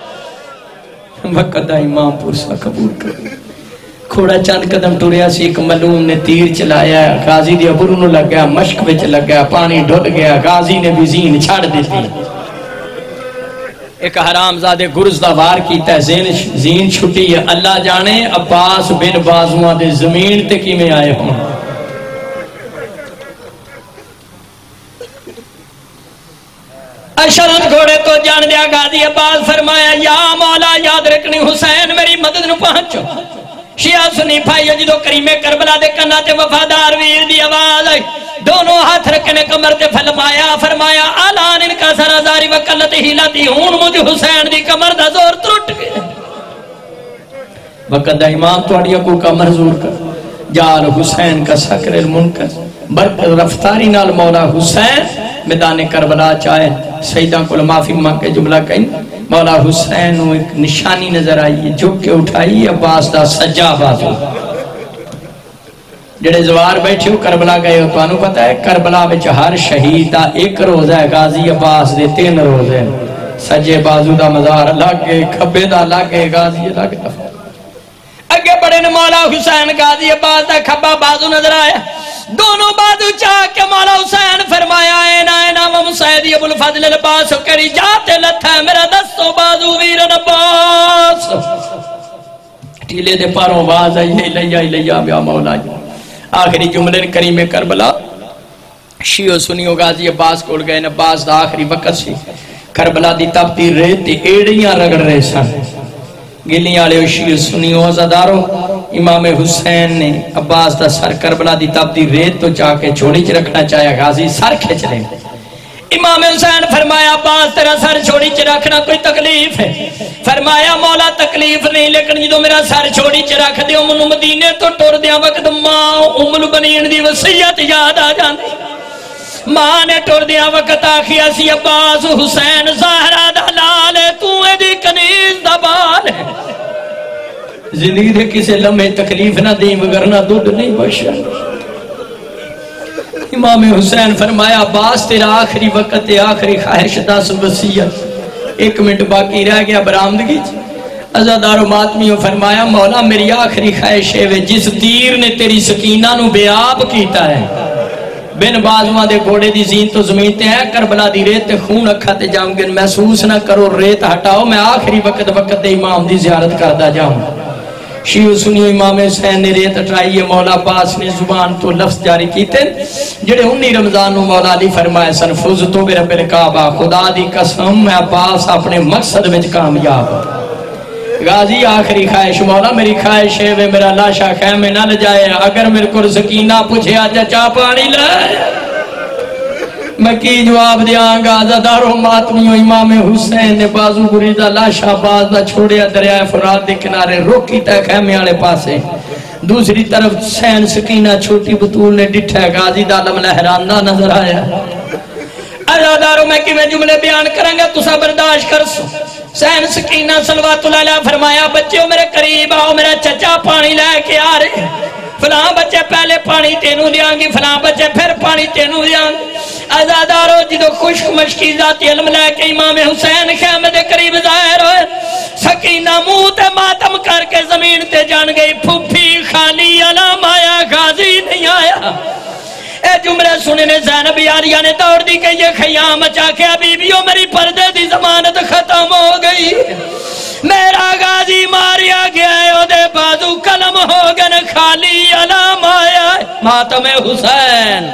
وقت امام پورسا قبول کرو کھوڑا چند قدم ٹوریا سی ایک ملوم نے تیر چلایا غازی دی ابرونو لگ گیا مشک وچ لگ گیا پانی ڈھل گیا غازی نے بھی زین چھاڑ دیتی ایک حرام زادے گرز دا وار کیتا ہے زین چھٹی ہے اللہ جانے عباس بن بازوان دے زمین تے کی میں آئے ہوں اشرت گھوڑے تو جان دیا غازی عباس فرمایا یا مولا یاد رکھنی حسین میری مدد نو پہنچو شیعہ سنی بھائی جدو کریم کربلا دے کنا تے وفادار ویر دی آواز آئی دونوں ہاتھ رکھنے کمر تے فرمایا آلان ان کا سر ازاری وکلت ہیلاتی ہون مجھ حسین دی کمر دا زور ترٹ گئے وقت دا امام توڑیا کو کمر زور کر جال حسین کا سکر المنکر برکت رفتاری نال مولا حسین میدان کربلا چاہے سیدہ کل معافی ماں کے جملہ کہیں مولا حسین ایک نشانی نظر آئی جھک کے اٹھائی عباس دا سجا بازو جڑے زوار بیٹھے ہو کربلا گئے ہو تو انہوں پتا ہے کربلا بچ ہر شہید دا 1 روز ہے غازی عباس دے 3 روز ہے سجے بازو دا مزار لگے کھبے دا لگے غازی لگے اگے بڑے نے مولا حسین غازی عباس دا کھبا بازو نظر آیا دونوں بازو چاہ کے مولا حسین فرمایا اینا مسیدی ابو الفضل العباس کری جاتے لتھا ہے میرا دستو بازو ویرن عباس ٹیلے دے پاروں باز آئی لیا بیا مولا آخری جملے کریم کربلا شیعہ سنیو غازی عباس کوڑ گئے عباس دا آخری وقت سی کربلا دی تپتی ریتی ایڑیاں رگڑ رہے سن گلیاں آلے شیعہ سنیو عزادارو امام حسین نے عباس دا سر کربلا دی تپتی ریت تو چاہ کے چھوڑی چ رکھنا چاہیا غازی سر کھچ لیں امام حسین فرمایا عباس تیرا سر چھوڑی چ رکھنا کوئی تکلیف ہے فرمایا مولا تکلیف نہیں لیکن جدو میرا سر چھوڑی چ رکھ دیو منو مدینے تو ٹور دیا وقت ماں ام البنین دی وصیت یاد آ جاندی ماں نے ٹور دیا وقت آخی اسی عباس حسین زہرہ دا لال ہے تو دی کنیز دا بال ہے زندگی دے کسے لمحے تکلیف نہ دیں وگرنہ دودھ نہیں بشا امام حسین فرمایا عباس تیرا آخری وقت آخری خواہش داس وصیت 1 منٹ باقی رہ گیا برآمدگی عزادار و ماتمیوں فرمایا مولا میری آخری خواہش ہے جس تیر نے تیری سکینہ نو بے آب کیتا ہے بن بازوان دے گھوڑے دی زین تو زمین تے ہے کربلا دی ریت تے خون اکھا تے جاؤں گے محسوس نہ کرو ریت ہٹاؤ میں آخری وقت دے امام دی زیارت کردہ جاؤں شیعہ سنیو امام حسین نے ریت اٹھائی ہے مولا عباس نے زبان تو لفظ جاری کیتے جڑے 19 رمضان نو مولا علی فرمائے سنفوز تو بے رب الکعبہ خدا دی قسم میں عباس اپنے مقصد میں کامیاب غازی آخری خواہش مولا میری خواہش ہے وہ میرا لاشا خیمے نہ لے جائے اگر میرے کو سکینہ پوچھے آجا چاہ پانی لائے میں کی جواب دیاں گا عزادارو ماتمیوں امام حسین نے بازو گریدہ لاشا باز دا چھوڑیا دریائے فرات دے کنارے روکی تے خیمے آلے پاسے دوسری طرف سین سکینہ چھوٹی بطول نے ڈٹھا ہے غازی دالم لہران نہ نظر آیا عزادارو میں کی میں جملے بیان کریں گا تسا برداشت کر سو سین سکینہ صلوات اللہ علیہ فرمایا بچیوں میرے قریب آؤ میرا چچا پانی لے کے آ رہے فلاں بچے پہلے پانی تینوں دیاں گی فلاں بچے پھر پانی تینوں دیاں گی عزادارو جدو خشک مشکی ذاتی علم لے کے امام حسین خیمے دے قریب ظاہر ہوئے سکینہ منہ تے ماتم کر کے زمین تے جان گئی پھوپھی خالی علام آیا غازی نہیں آیا اے جملے سننے زینب یاریاں نے دوڑ دی کہ یہ خیام اچا کے حبیبیوں میری پردے دی زمانت ختم ہو گئی میرا غازی ماریا گیا ہے او دے بازو کلم ہو گن خالی علام آیا ماتم حسین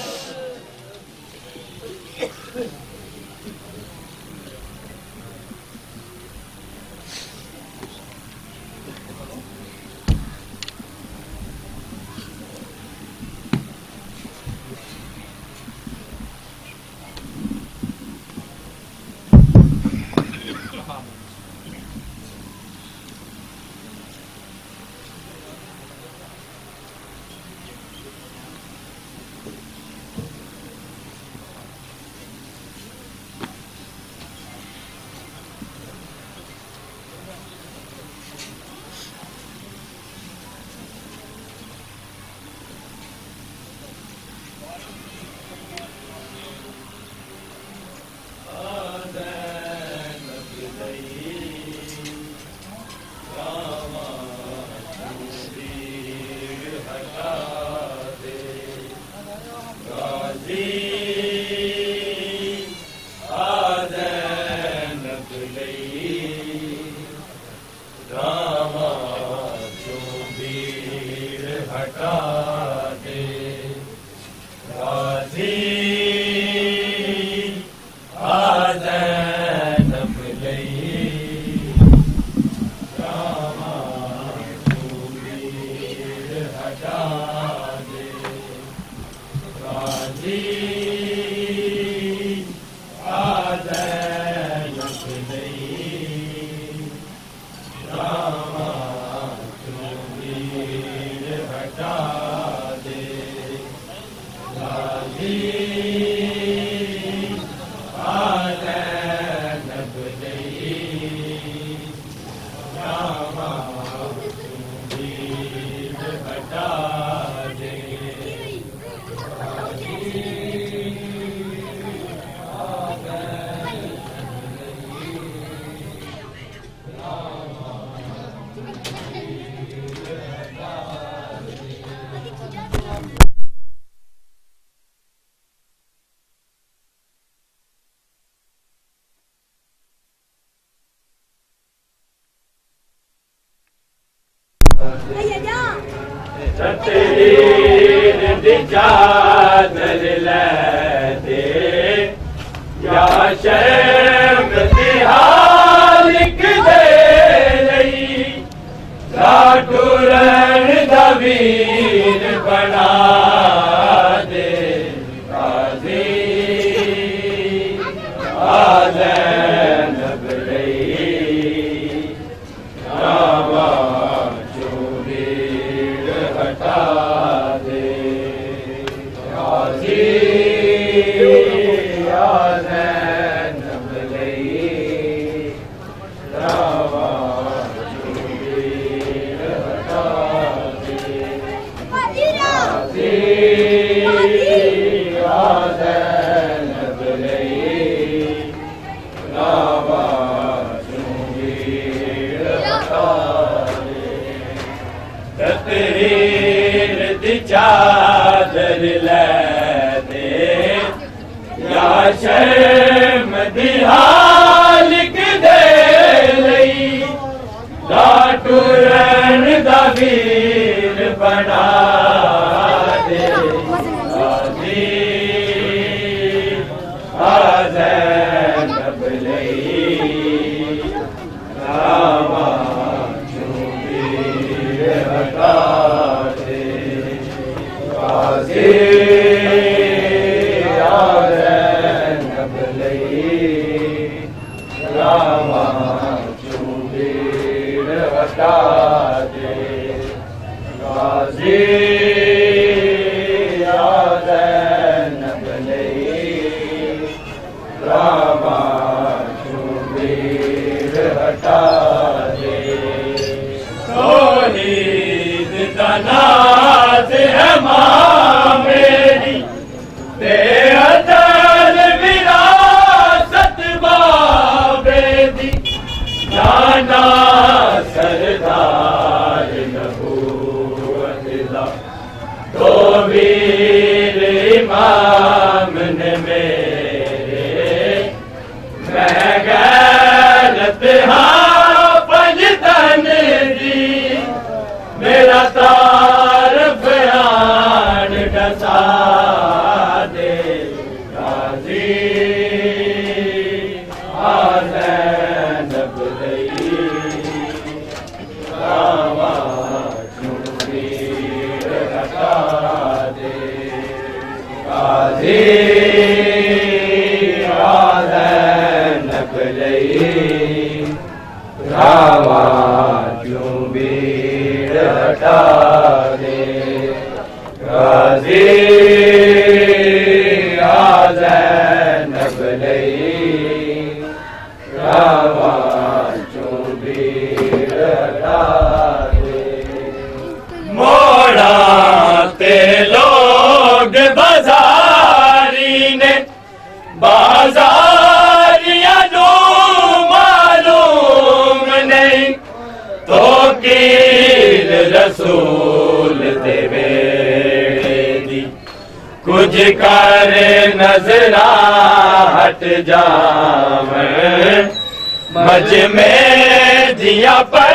تطہیر دی چادر لے دے یا شرم دی حالک دے لئی لاٹورن دا ویر بنا دے غازی زینب لئی ناما تطہیر دی چادر لے دے یا شرم دی حالک دے لئی لاٹورن دا ویر بنا دے غازی زینب لئی ناما غازی زینب हटा दे गाजी ज़ैनब नहीं रामा शुबीर हटा दे तौहीद का नाज़ है माँ मेरी बेअदल विरासत बाबे दी नाना सरदार नबूवत दा तो वीर इमाम ने मेरे मैं गैरत हाँ पंजतन दी मेरा तार बयान डसा दे गाजी ज़ैनब नहीं रामा शुबीर हटा दे गाजी ज़ैनब नहीं रामा शुबीर हटा दे गाजी ज़ैनब नहीं रामा शुबीर हटा दे मोड़ा ते लोग बाजारी ने बाजारियां नो मालूम नहीं तो कील रसूल दे दी कुछ कर नजरा हट जावे मज में दिया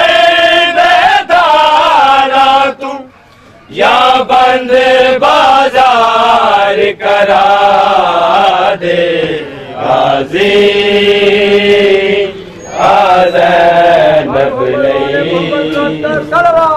पर्देदारा तू या बंद बाजार करा दे गाजी ज़ैनब नहीं